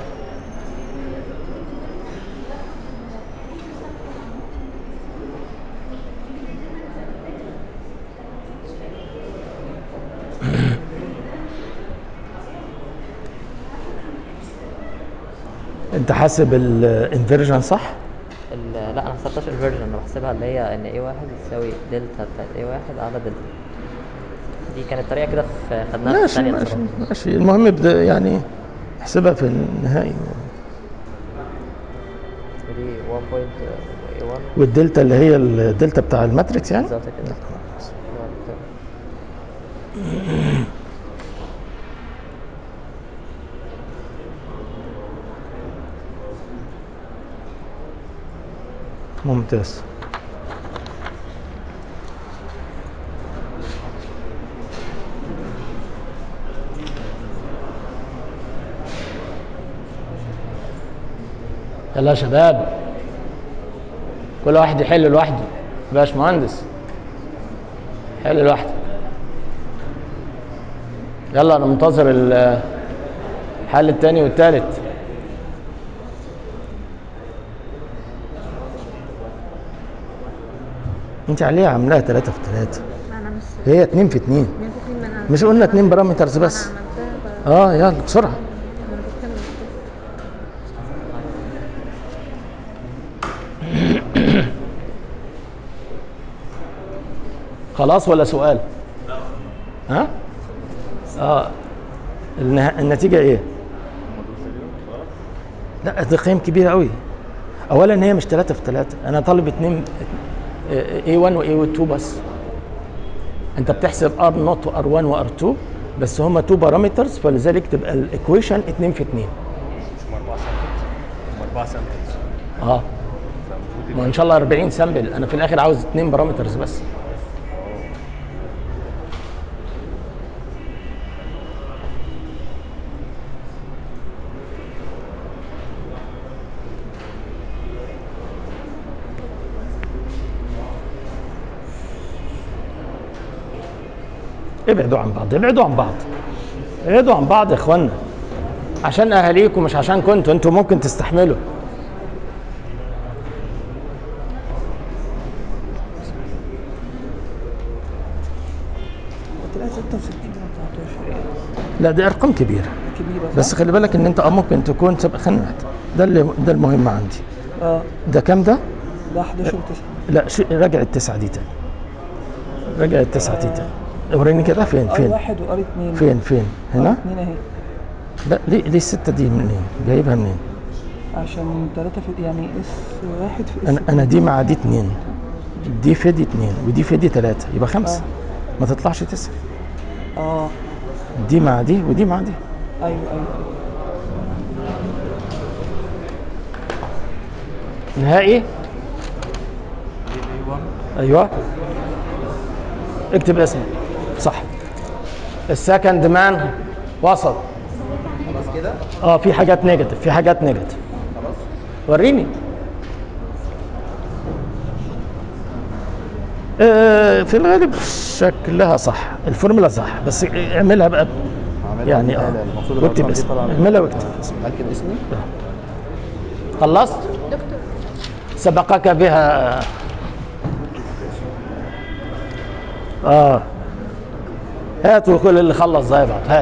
S1: انت حاسب الانفيرجن صح؟
S6: ال- لا انا محسبتهاش الفيرجن، انا بحسبها اللي هي ان اي واحد يساوي دلتا بتاعت اي واحد على دلتا. دي كانت طريقه كده في خدناها في
S1: ماشي
S6: ثانيه
S1: ماشي
S6: بصراحه.
S1: ماشي، المهم ابدا يعني احسبها في النهائي.
S6: ودي واحد فاصلة واحد
S1: والدلتا اللي هي الدلتا بتاع الماتريكس يعني.
S6: بالظبط كده.
S1: ممتاز. يلا يا شباب، كل واحد يحل لوحده. باش مهندس حل لوحده. يلا انا منتظر الحل التاني والتالت. انت عليها عاملاها تلاتة في تلاتة،
S7: انا مش
S1: هي اتنين في اتنين.
S7: مية في اتنين، ما انا
S1: مش قلنا اتنين بارامترز بس؟
S7: انا عملتها ب-
S1: اه يلا بسرعة.
S7: انا بكمل
S1: خلاص ولا سؤال؟ ها؟ اه النها... النتيجة ايه؟ لا دي قيم كبيرة قوي. اولا هي مش تلاتة في تلاتة، انا طالب اتنين إيه واحد و إيه اتنين بس. انت بتحسب ار نوت وار واحد وار اتنين بس هما اتنين بارامترز، فلذلك تبقى الايكويشن اتنين في اتنين.
S4: هم أربعة سامبلز هم أربعة سامبلز
S1: اه ما ان شاء الله أربعين سامبل، انا في الاخر عاوز اتنين بارامترز بس. ابعدوا عن بعض، ابعدوا عن بعض، ابعدوا عن بعض يا اخوانا، عشان اهاليكم مش عشان كنتوا، انتوا ممكن تستحملوا.
S3: تلاقي ستة وستين تسعتاشر
S1: لا دي ارقام كبيره
S3: كبيرة
S1: بس
S3: صح؟
S1: خلي بالك ان انت اه ممكن تكون تبقى خلينا نحت. ده اللي ده المهم عندي.
S3: اه
S1: ده كام ده؟
S3: ده حداشر وتسعة.
S1: لا شيء راجع التسعه دي تاني، راجع التسعه دي تاني، وريني كده فين
S3: ار
S1: فين
S3: واحد وار اتنين.
S1: فين فين
S3: ار
S1: هنا؟
S3: اتنين اهي.
S1: لا ليه ليه السته دي منين؟ جايبها منين؟
S3: عشان تلاتة في يعني اس واحد في اس
S1: انا انا دي مع دي اتنين، دي في دي اتنين ودي في دي تلاته، يبقى خمسه.
S3: آه.
S1: ما تطلعش تسعه.
S3: اه
S1: دي مع دي ودي مع دي.
S3: ايوه ايوه.
S1: نهائي. ايوه اكتب اسمك صح. السكند مان وصل.
S8: خلاص كده.
S1: اه في حاجات نيجاتيف، في حاجات نيجاتيف.
S8: خلاص.
S1: وريني. آه في الغالب شكلها صح، الفورمولا صح، بس اعملها بقى يعني اه واكتب اسمك، اعملها واكتب اسمك.
S8: اكتب اسمي.
S1: خلصت؟
S7: دكتور
S1: سبقك بها اه هاتوا كل اللي خلص زي بعض، هات.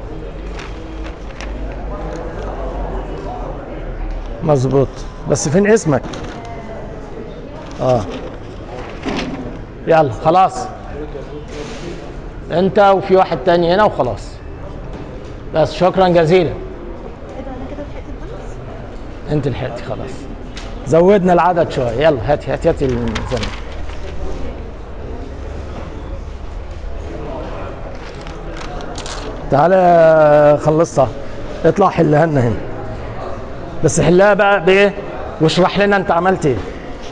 S1: مظبوط، بس فين اسمك؟ اه يلا خلاص، انت وفي واحد تاني هنا وخلاص. بس شكرا جزيلا.
S7: ايه ده انا كده لحقت البنص؟
S1: انت لحقتي خلاص، زودنا العدد شويه. يلا هاتي هاتي هاتي الميزان. تعالى خلصها، اطلع حلها لنا هنا، بس حلها بقى بايه واشرح لنا انت عملت ايه.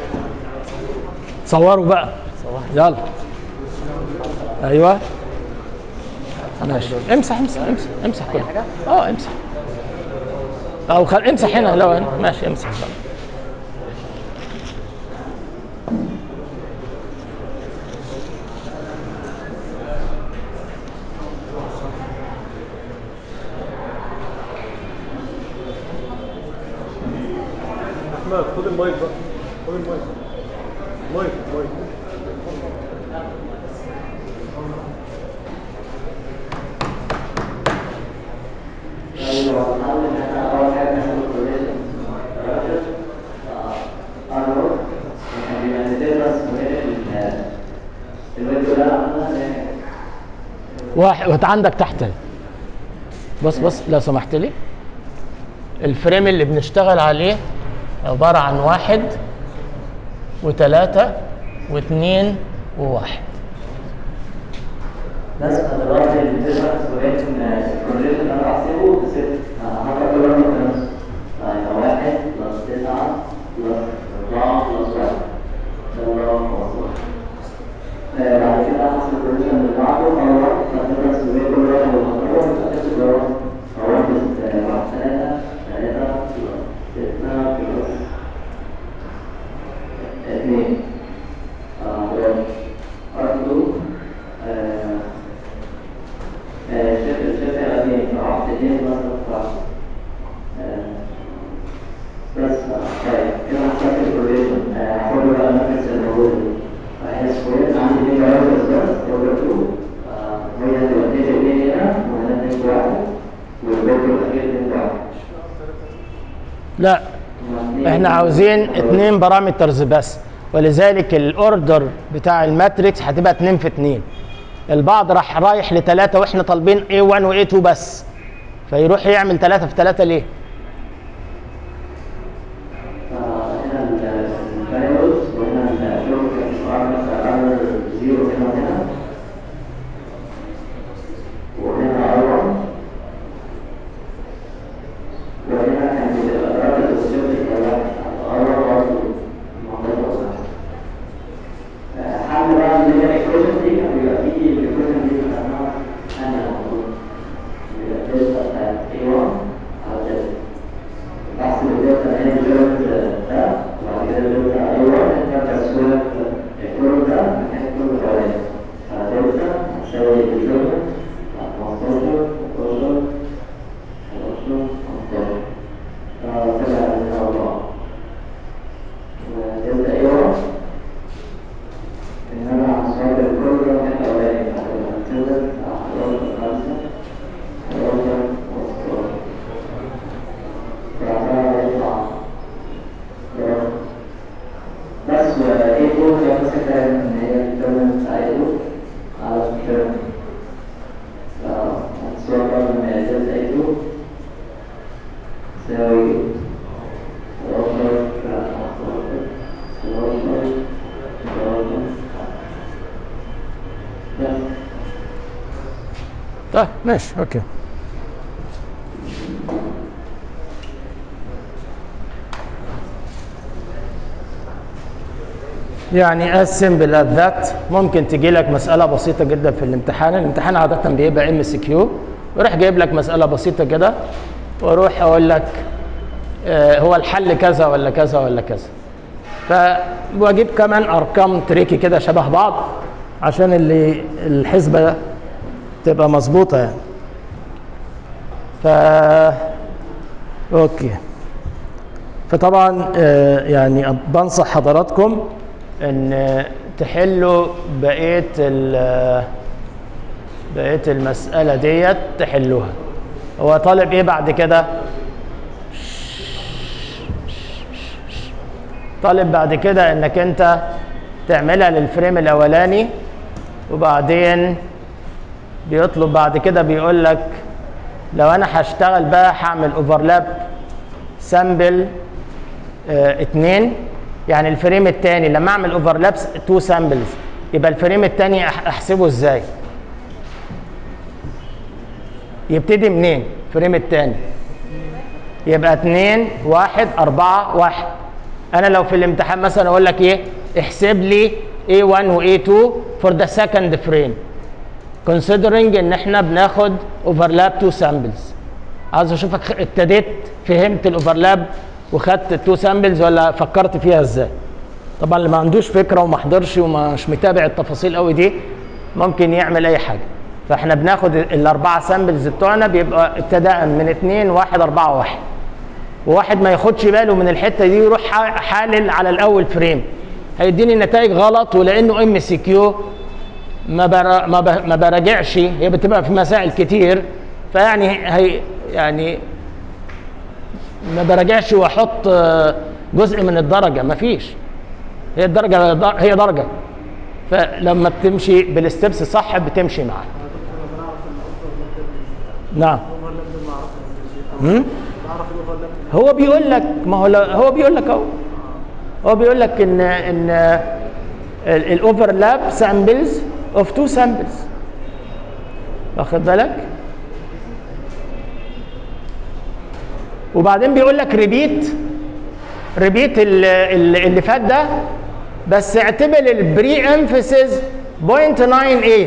S1: صوروا بقى، يلا. ايوه ماشي، امسح امسح امسح امسح كله. اه امسح او خل... امسح هنا لو هنا. ماشي امسح بقى.
S4: احمد خد المايك بقى، خد المايك. مايك مايك.
S1: واحد وانت عندك تحت. بص بص لو سمحت لي، الفريم اللي بنشتغل عليه عبارة عن واحد وثلاثة واثنين وواحد.
S9: بس انا دلوقتي الديفرنس بين الكورليشن اللي انا بحسبه بست هحط كل واحد بنفسه. يعني واحد بلس تسعة بلس أربعة بلس واحد. ده اللي هو خمستاشر. بعد كده هحسب الكورليشن اللي بعده هو الديفرنس بين كل واحد والمطلوب هتحسب اللي هو واحد بلس ثلاثة ثلاثة بلس ستة بلس اثنين. أرجو شكل شكل يعني عرفت اثنين مثلا بس طيب كده حسبت الكورليشن هحول بقى الماتريكس الموجودة دي فهي سكوير عندي اثنين فاريبلز بس اوفر اتنين هي هتبقى اثنين اثنين هنا وهنا اثنين واحد والبوكر الأخير اثنين واحد.
S1: لا احنا عاوزين اثنين بارامترز بس، ولذلك الاوردر بتاع الماتريكس هتبقى اتنين في اتنين. البعض راح رايح لثلاثة واحنا طالبين إيه واحد و إيه اتنين بس، فيروح يعمل ثلاثة في ثلاثة ليه؟
S9: هنا الفاريبلز وهنا الفلوكس ار مثلا زيرو هنا وهنا وهنا ار واحد وهنا كان بتبقى درجة السيرفيس واحد ار واحد برضه حل بقى اللي هي الايكويشن دي كان بيبقى فيه الايكويشن دي بنسميها انا المفروض بيبقى دلتا بتاعت اي واحد على دلتا زي الزمن خمستاشر ستاشر حداشر خمستاشر سبعة من أربعة دلتا إيرا إن أنا هصور الكل من الأولاني هتبقى حداشر خمسة حداشر خمستاشر بعدها هيطلع بس ايه كل ده بس كده ان هي الترم بتاعته على الترم فهتصور من الأساس ايته تساوي حداشر خمستاشر ستاشر حداشر بس
S1: طيب ماشي اوكي. يعني as simple as that ممكن تجي لك مسألة بسيطة جدا في الامتحان، الامتحان عادة بيبقى ام سي كيو، ويروح جايب لك مسألة بسيطة كده واروح اقول لك آه هو الحل كذا ولا كذا ولا كذا. فبجيب كمان ارقام تريكي كده شبه بعض عشان اللي الحسبة تبقى مظبوطة يعني. ف اوكي. فطبعا آه يعني بنصح حضراتكم ان تحلوا بقيه بقيه المساله ديت تحلوها. هو طالب ايه بعد كده؟ طالب بعد كده انك انت تعملها للفريم الاولاني، وبعدين بيطلب بعد كده بيقول لك لو انا هشتغل بقى هعمل اوفرلاب سامبل اه اتنين، يعني الفريم الثاني لما اعمل اوفرلاب تو سامبلز يبقى الفريم الثاني احسبه ازاي؟ يبتدي منين؟ الفريم الثاني يبقى اتنين واحد أربعة واحد. انا لو في الامتحان مثلا اقول لك ايه؟ احسب لي إيه واحد و إيه اتنين for the second frame considering ان احنا بناخد اوفرلاب تو سامبلز. عايز اشوفك ابتديت فهمت الاوفرلاب وخدت التو سامبلز ولا فكرت فيها ازاي؟ طبعا اللي ما عندوش فكره وما حضرش ومش متابع التفاصيل قوي دي ممكن يعمل اي حاجه. فاحنا بناخد الاربعه سامبلز بتوعنا بيبقى ابتداء من اتنين واحد أربعة واحد، وواحد ما ياخدش باله من الحته دي يروح حالل على الاول فريم هيديني نتائج غلط، ولانه ام سي كيو ما برا ما, ما براجعش، هي بتبقى في مسائل كتير فيعني هي يعني ما براجعش واحط جزء من الدرجه، ما فيش، هي الدرجه هي درجه، فلما بتمشي بالستبس صح بتمشي معاها. نعم. امم هو بيقول لك ما هو هو بيقول لك اهو هو بيقول لك ان ان الاوفرلاب سامبلز اوف تو سامبلز، واخد بالك؟ وبعدين بيقول لك ريبيت ريبيت اللي فات ده، بس اعتبر البري امفاسيس صفر فاصلة تسعة تمانية.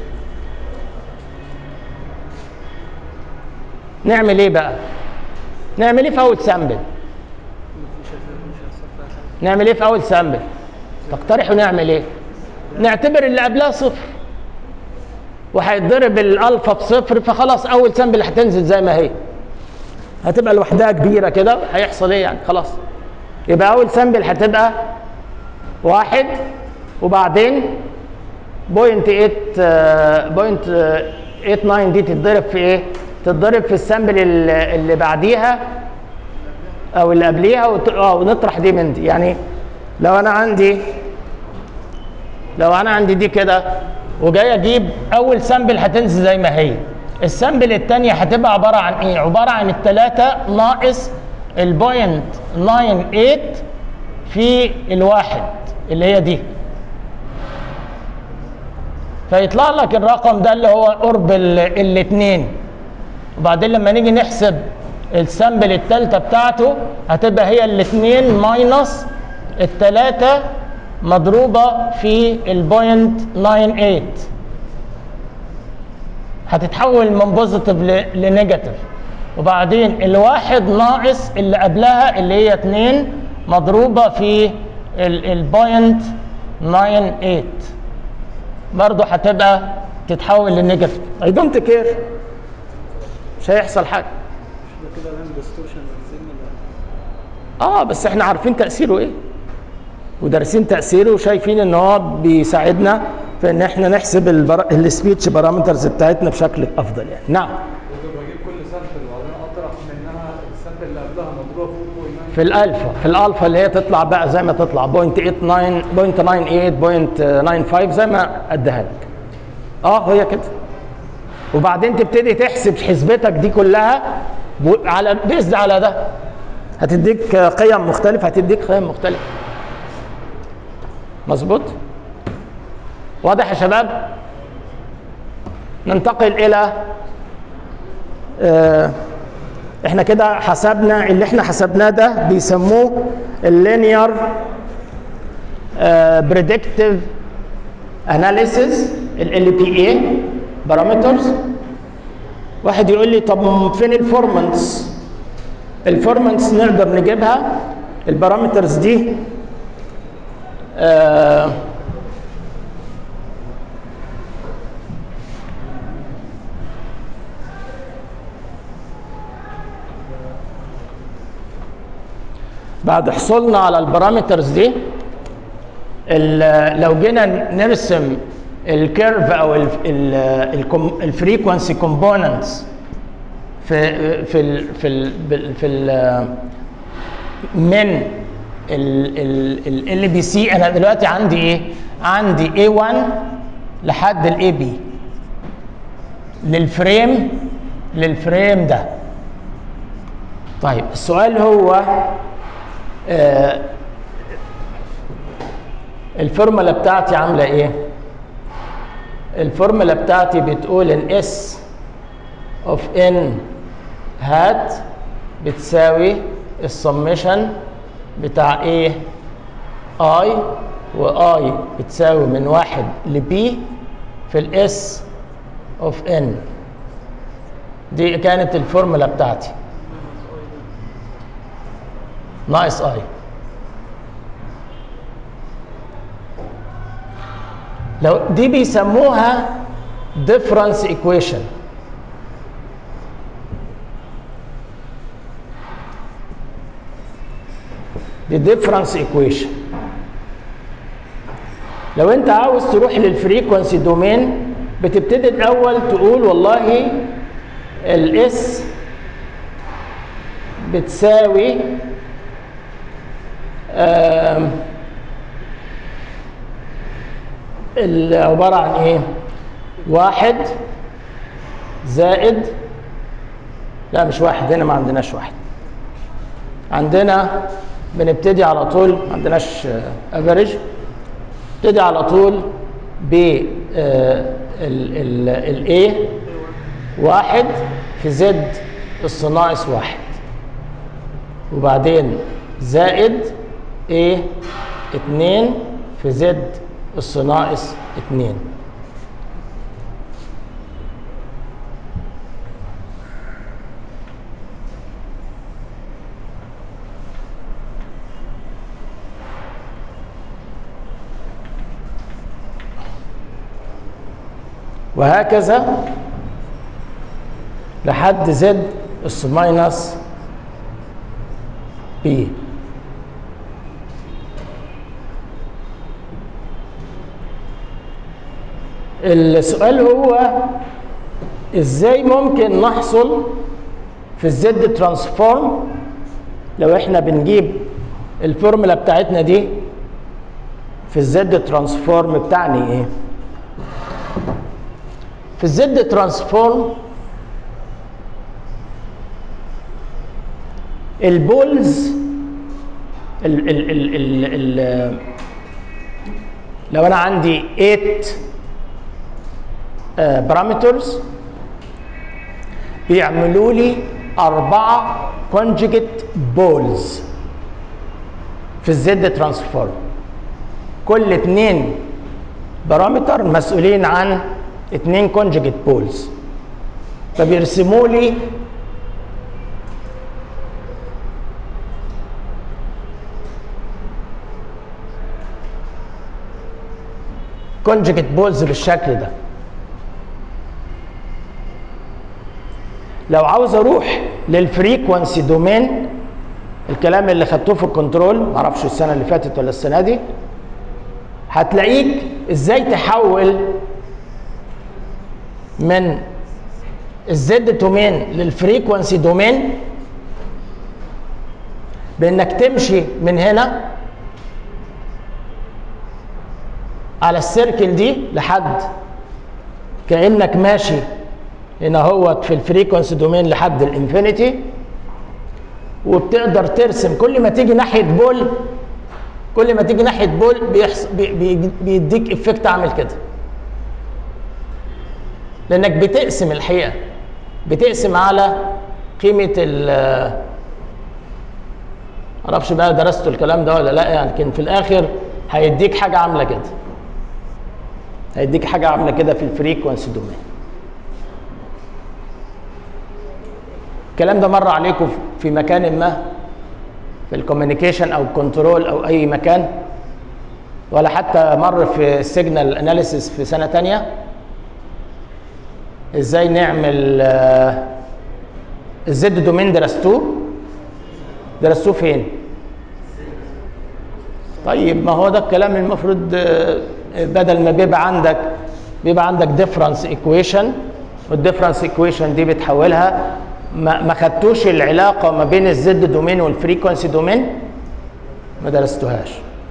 S1: نعمل ايه بقى؟ نعمل ايه في اول سامبل؟ نعمل ايه في اول سامبل؟ تقترحوا نعمل ايه؟ نعتبر اللي قبلها صفر وهيتضرب الالفا بصفر، فخلاص اول سامبل هتنزل زي ما هي، هتبقى لوحدها كبيره كده، هيحصل ايه يعني؟ خلاص يبقى اول سامبل هتبقى واحد، وبعدين بوينت تمانية بوينت تمانية تسعة دي تتضرب في ايه؟ تتضرب في السامبل اللي بعديها او اللي قبليها، اه ونطرح دي من دي. يعني لو انا عندي لو انا عندي دي كده وجاي اجيب اول سامبل هتنزل زي ما هي، السامبل الثانيه هتبقى عباره عن ايه؟ عباره عن الثلاثه ناقص البوينت تسعة تمانية في الواحد اللي هي دي، فيطلع لك الرقم ده اللي هو قرب الاثنين. وبعدين لما نيجي نحسب السامبل الثالثه بتاعته هتبقى هي الاثنين ماينص الثلاثه مضروبه في البوينت تسعة تمانية، هتتحول من بوزيتيف لنيجاتيف. وبعدين الواحد ناقص اللي قبلها اللي هي اتنين مضروبه في البوينت تسعة تمانية، برضه هتبقى تتحول للنيجاتيف اي دونت كير، مش هيحصل حاجه.
S3: ده كده لام ديستورشن للسيجنال.
S1: اه بس احنا عارفين تاثيره ايه ودارسين تاثيره وشايفين ان هو بيساعدنا في ان احنا نحسب البر... السبيتش بارامترز بتاعتنا بشكل افضل يعني. نعم.
S2: بجيب كل سامبل وبعدين اطرح منها السامبل اللي قبلها مضروبه فوق
S1: في الالفا في الالفا اللي هي تطلع بقى زي ما تطلع صفر فاصلة تسعة وتسعين صفر فاصلة تسعة وتسعين زي ما اديها لك. اه هي كده. وبعدين تبتدي تحسب حسبتك دي كلها على بيزد على ده، هتديك قيم مختلفه هتديك قيم مختلفه. مظبوط؟ واضح يا شباب؟ ننتقل الى آه احنا كده حسبنا اللي احنا حسبناه ده بيسموه اللينير بريدكتيف اناليسيس ال بي اي بارامترز. واحد يقول لي طب فين الفورمانس؟ الفورمانس نقدر نجيبها البارامترز دي آه بعد حصولنا على البارامترز دي لو جينا نرسم الكيرف او الفريكوانسي كومبوننتس في في ال في ال في ال من ال بي سي. انا دلوقتي عندي ايه؟ عندي إيه واحد لحد الاي بي للفريم للفريم ده. طيب السؤال هو آه الفورمولا بتاعتي عامله ايه؟ الفورمولا بتاعتي بتقول ان اس اوف ان هات بتساوي السمشن بتاع ايه؟ اي واي بتساوي من واحد لبي في الاس اوف ان. دي كانت الفورمولا بتاعتي ناقص اي. لو دي بيسموها difference equation. دي difference equation. لو انت عاوز تروح للفريكونسي دومين بتبتدي الاول تقول والله الاس بتساوي عبارة عن ايه؟ واحد زائد، لا مش واحد، هنا ما عندناش واحد، عندنا بنبتدي على طول ما عندناش افريج، نبتدي على طول ب الايه واحد في زد اس ناقص واحد، وبعدين زائد ايه اتنين في زد اس ناقص اتنين. وهكذا لحد زد اس ماينس بي. السؤال هو ازاي ممكن نحصل في الزد ترانسفورم لو احنا بنجيب الفورمولا بتاعتنا دي في الزد ترانسفورم بتاعني ايه؟ في الزد ترانسفورم البولز ال ال ال ال ال لو انا عندي تمانية بارامترز بيعملوا لي أربعة كونجيجيت بولز في الزد ترانسفورم. كل اتنين بارامتر مسؤولين عن اتنين كونجيجيت بولز، فبيرسموا لي كونجيجيت بولز بالشكل ده. لو عاوز اروح للفريكونسي دومين، الكلام اللي خدتوه في الكنترول معرفش السنه اللي فاتت ولا السنه دي، هتلاقيك ازاي تحول من الزد دومين للفريكونسي دومين بانك تمشي من هنا على السيركل دي لحد كانك ماشي هنا هو في الفريكونسي دومين لحد الانفينيتي، وبتقدر ترسم كل ما تيجي ناحيه بول، كل ما تيجي ناحيه بول بيحص... بي... بي... بيديك افكت عامل كده، لانك بتقسم الحقيقه، بتقسم على قيمه ال معرفش بقى درستوا الكلام ده ولا لا يعني، لكن في الاخر هيديك حاجه عامله كده، هيديك حاجه عامله كده في الفريكونسي دومين. الكلام ده مر عليكم في مكان ما في الكوميونيكيشن او الكنترول او اي مكان، ولا حتى مر في السيجنال اناليسيس في سنه ثانيه؟ ازاي نعمل الزد دومين درستوه؟ درستوه فين؟ طيب ما هو ده الكلام المفروض، بدل ما بيبقى عندك بيبقى عندك ديفرنس ايكويشن، والديفرنس ايكويشن دي بتحولها، ما ما خدتوش العلاقه ما بين الزد دومين والفريكونسي دومين؟ ما درستوهاش.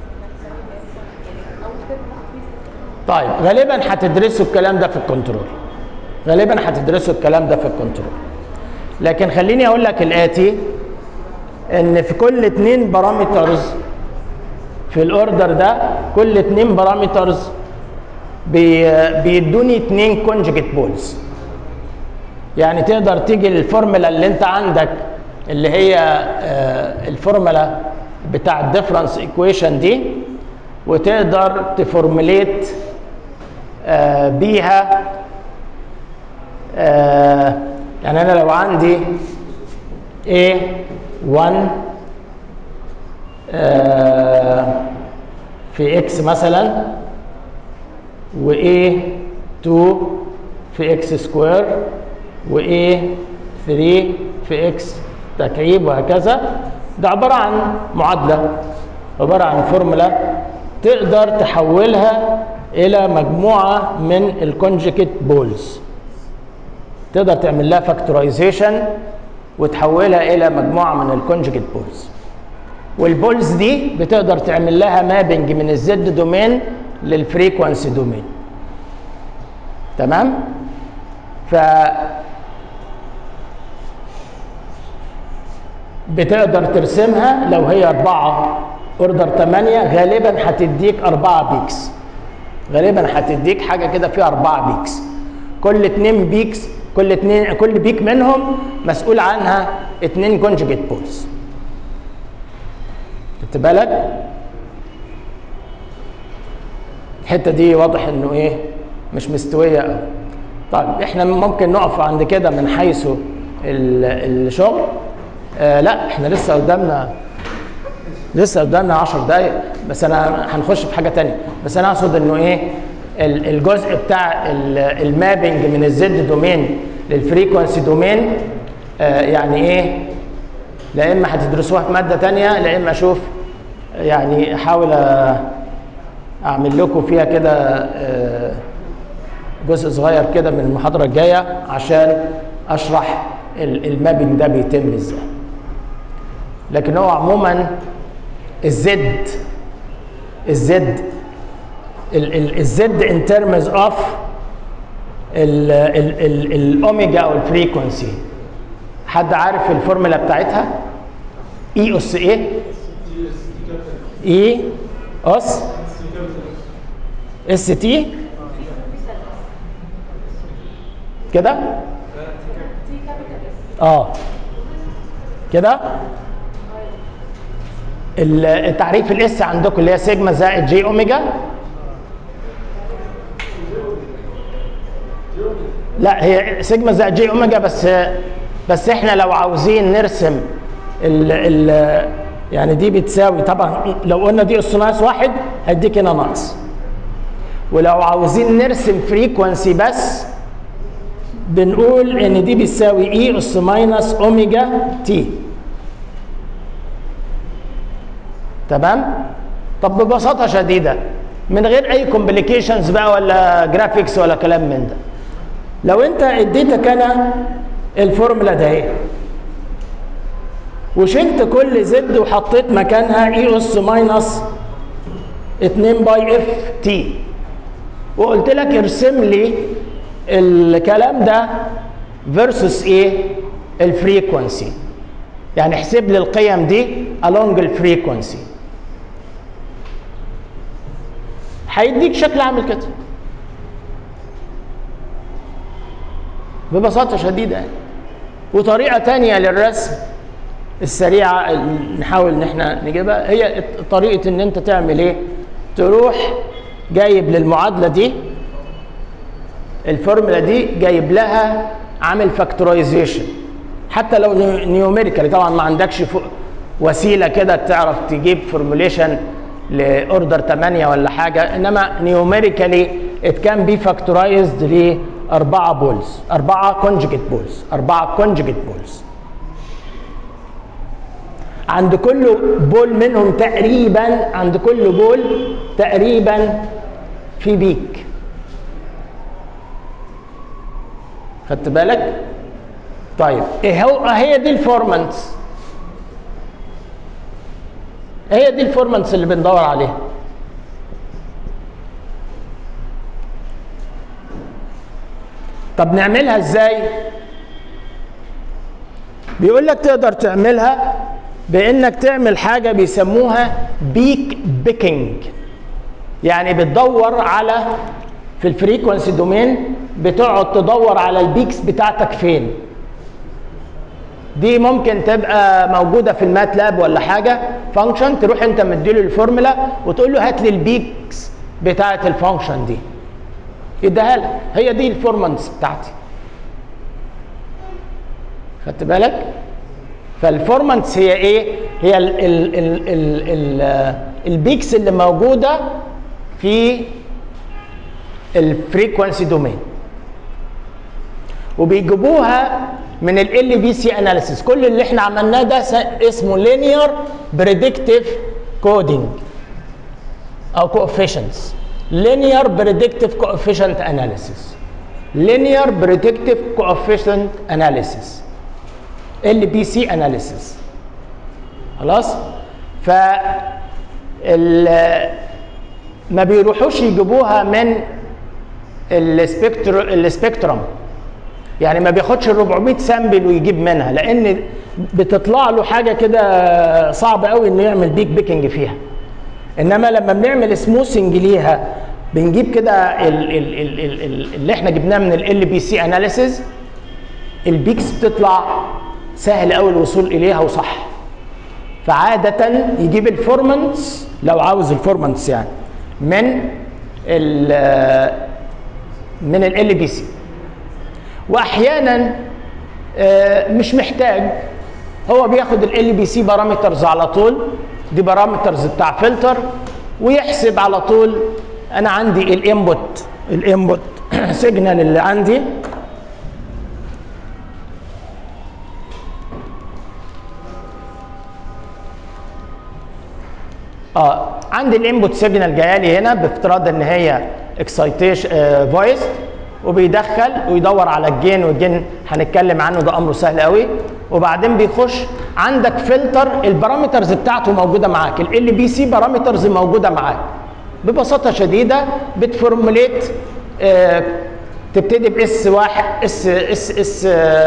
S1: طيب غالبا هتدرسوا الكلام ده في الكنترول، غالبا هتدرسوا الكلام ده في الكنترول، لكن خليني اقول لك الاتي، ان في كل اتنين بارامترز في الاوردر ده، كل اتنين بارامترز بي بيدوني اتنين كونجكت بولز. يعني تقدر تيجي للفورمولا اللي انت عندك اللي هي آه الفورمولا بتاع الديفرنس ايكويشن دي، وتقدر تفورموليت آه بيها آه يعني انا لو عندي A واحد آه في x مثلا، و A اتنين في x سكوير، و A ثلاثة في x تكعيب، وهكذا. ده عباره عن معادله، عباره عن فورمولا تقدر تحولها الى مجموعه من الكونجكت بولز، تقدر تعمل لها فاكتورايزيشن وتحولها الى مجموعه من الكونجكت بولز. والبولز دي بتقدر تعمل لها مابنج من الزد دومين للفريكوانسي دومين. تمام؟ ف بتقدر ترسمها لو هي أربعة اوردر ثمانية، غالبا هتديك أربعة بيكس، غالبا هتديك حاجه كده فيها أربعة بيكس، كل اتنين بيكس، كل اتنين كل بيك منهم مسؤول عنها اتنين كونجكت بولز. خدت بالك؟ الحته دي واضح انه ايه؟ مش مستويه قوي. طيب احنا ممكن نقف عند كده من حيث الشغل. آه لا احنا لسه قدامنا لسه قدامنا عشر دقايق، بس انا هنخش في حاجه ثانيه، بس انا اقصد انه ايه الجزء بتاع المابنج من الزد دومين للفريكونسي دومين. آه يعني ايه؟ لا اما هتدرسوها في ماده ثانيه، لا اما اشوف يعني احاول اعمل لكم فيها كده آه جزء صغير كده من المحاضره الجايه عشان اشرح المابنج ده بيتم ازاي. لكن هو عموما الزد الزد الزد ان ترمز اوف الاوميجا او الفريكونسي. حد عارف الفورمولا بتاعتها؟ اي اس ايه؟ اي اس اس تي كده؟ اه كده. التعريف الاس عندكم اللي هي سيجما زائد جي اوميجا. لا هي سيجما زائد جي اوميجا، بس بس احنا لو عاوزين نرسم ال ال يعني دي بتساوي، طبعا لو قلنا دي اس ناقص واحد هيديك هنا ناقص، ولو عاوزين نرسم فريكونسي بس بنقول ان دي بتساوي اي اس ماينس اوميجا تي. تمام؟ طب ببساطه شديده من غير اي كومبليكيشنز بقى ولا جرافيكس ولا كلام من ده، لو انت اديتك انا الفورمولا ده اهي وشلت كل زد وحطيت مكانها اي اس ماينس اتنين باي اف تي وقلت لك ارسم لي الكلام ده فيرسس ايه؟ الفريكونسي، يعني احسب لي القيم دي along الفريكونسي، هيديك شكل عامل كده ببساطه شديده يعني. وطريقه تانية للرسم السريعه نحاول ان احنا نجيبها هي طريقه ان انت تعمل ايه؟ تروح جايب للمعادله دي الفورمولا دي جايب لها عامل فاكتورايزيشن حتى لو نيوميريكالي، طبعا ما عندكش وسيله كده تعرف تجيب فورموليشن لاوردر تمانية ولا حاجه، انما نيوميريكالي ات كان بي فاكتورايزد لاربعه بولز، اربعه كونجكت بولز، اربعه كونجكت بولز. عند كل بول منهم تقريبا عند كل بول تقريبا في بيك. خدت بالك؟ طيب ايه هو هي دي الفورمانس، هي دي الفورمانس اللي بندور عليها. طب نعملها ازاي؟ بيقول لك تقدر تعملها بانك تعمل حاجه بيسموها بيك بيكينج، يعني بتدور على في الفريكونسي دومين بتقعد تدور على البيكس بتاعتك فين. دي ممكن تبقى موجوده في الماتلاب ولا حاجه فانكشن، تروح انت مديله الفورمولا وتقول له هات لي البيكس بتاعه الفانكشن دي يديها لك. هي دي الفورمانس بتاعتي. خدت بالك؟ فالفورمانس هي ايه؟ هي ال ال ال ال ال البيكس اللي موجوده في الفريكونسي دومين، وبيجيبوها من ال ال بي سي اناليسيس. كل اللي احنا عملناه ده اسمه linear predictive coding او coefficients. linear predictive coefficient analysis. linear predictive coefficient analysis. ال بي سي analysis. خلاص؟ ف ما بيروحوش يجيبوها من السبكتر السبكترم، يعني ما بياخدش ال أربعمية سامبل ويجيب منها، لان بتطلع له حاجه كده صعب قوي انه يعمل بيك بيكنج فيها. انما لما بنعمل سموثنج ليها بنجيب كده اللي احنا جبناه من ال بي سي اناليسيز، البيكس بتطلع سهل قوي الوصول اليها وصح. فعاده يجيب الفورمانس لو عاوز الفورمانس يعني من ال من ال بي سي، واحيانا مش محتاج، هو بياخد ال بي سي بارامترز على طول، دي بارامترز بتاع فلتر، ويحسب على طول. انا عندي الانبوت الانبوت سيجنال اللي عندي اه عندي الانبوت سيجنال جايه لي هنا بافتراض ان هي اكسايتيشن فويس، وبيدخل ويدور على الجين، والجين هنتكلم عنه ده امره سهل قوي. وبعدين بيخش عندك فلتر البارامترز بتاعته موجوده معاك، ال بي سي بارامترز موجوده معاك. ببساطه شديده بتفورموليت آه تبتدي باس واحد اس اس اس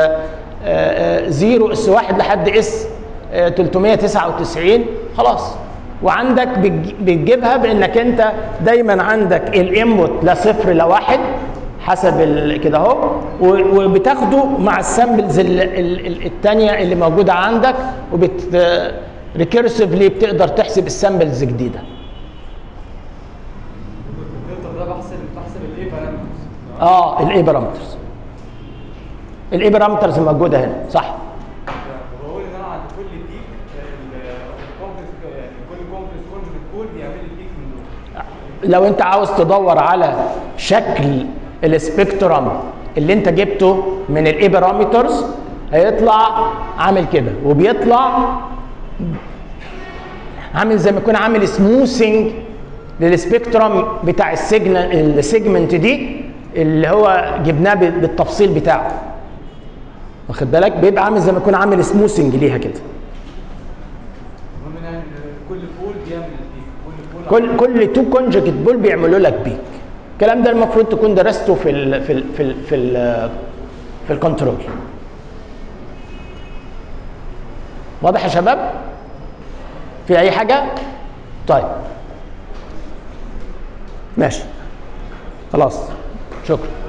S1: زيرو اس واحد لحد اس آه تلتمية وتسعة وتسعين خلاص. وعندك بتجيبها بانك انت دايما عندك الانبوت لا صفر لا واحد حسب كده اهو، وبتاخده مع السامبلز الثانيه اللي موجوده عندك، وبت ريكيرسيفلي بتقدر تحسب السامبلز جديده.
S2: الفلتر ده بحسب بحسب الايه بارامترز.
S1: اه الايه بارامترز الايه بارامترز موجوده هنا صح.
S2: بقول ان انا عند كل بيك الكومبلكس يعني كل كومبلكس كونجكت كود بيعمل لي بيك من دول.
S1: لو انت عاوز تدور على شكل السبيكترم اللي انت جبته من الاي بارامترز هيطلع عامل كده، وبيطلع عامل زي ما يكون عامل سموثنج للسبيكترم بتاع السيجنال السيجمنت دي اللي هو جبناه بالتفصيل بتاعه، واخد بالك؟ بيبقى عامل زي ما يكون عامل سموثنج ليها كده.
S3: المهم يعني كل بول بيعمل بيك، كل بول
S1: كل كل تو كونجكت بول بيعملوا لك بيك. الكلام ده المفروض تكون درسته في ال في ال في ال في ال في الكنترول. واضح يا شباب؟ في اي حاجه؟ طيب ماشي خلاص، شكرا.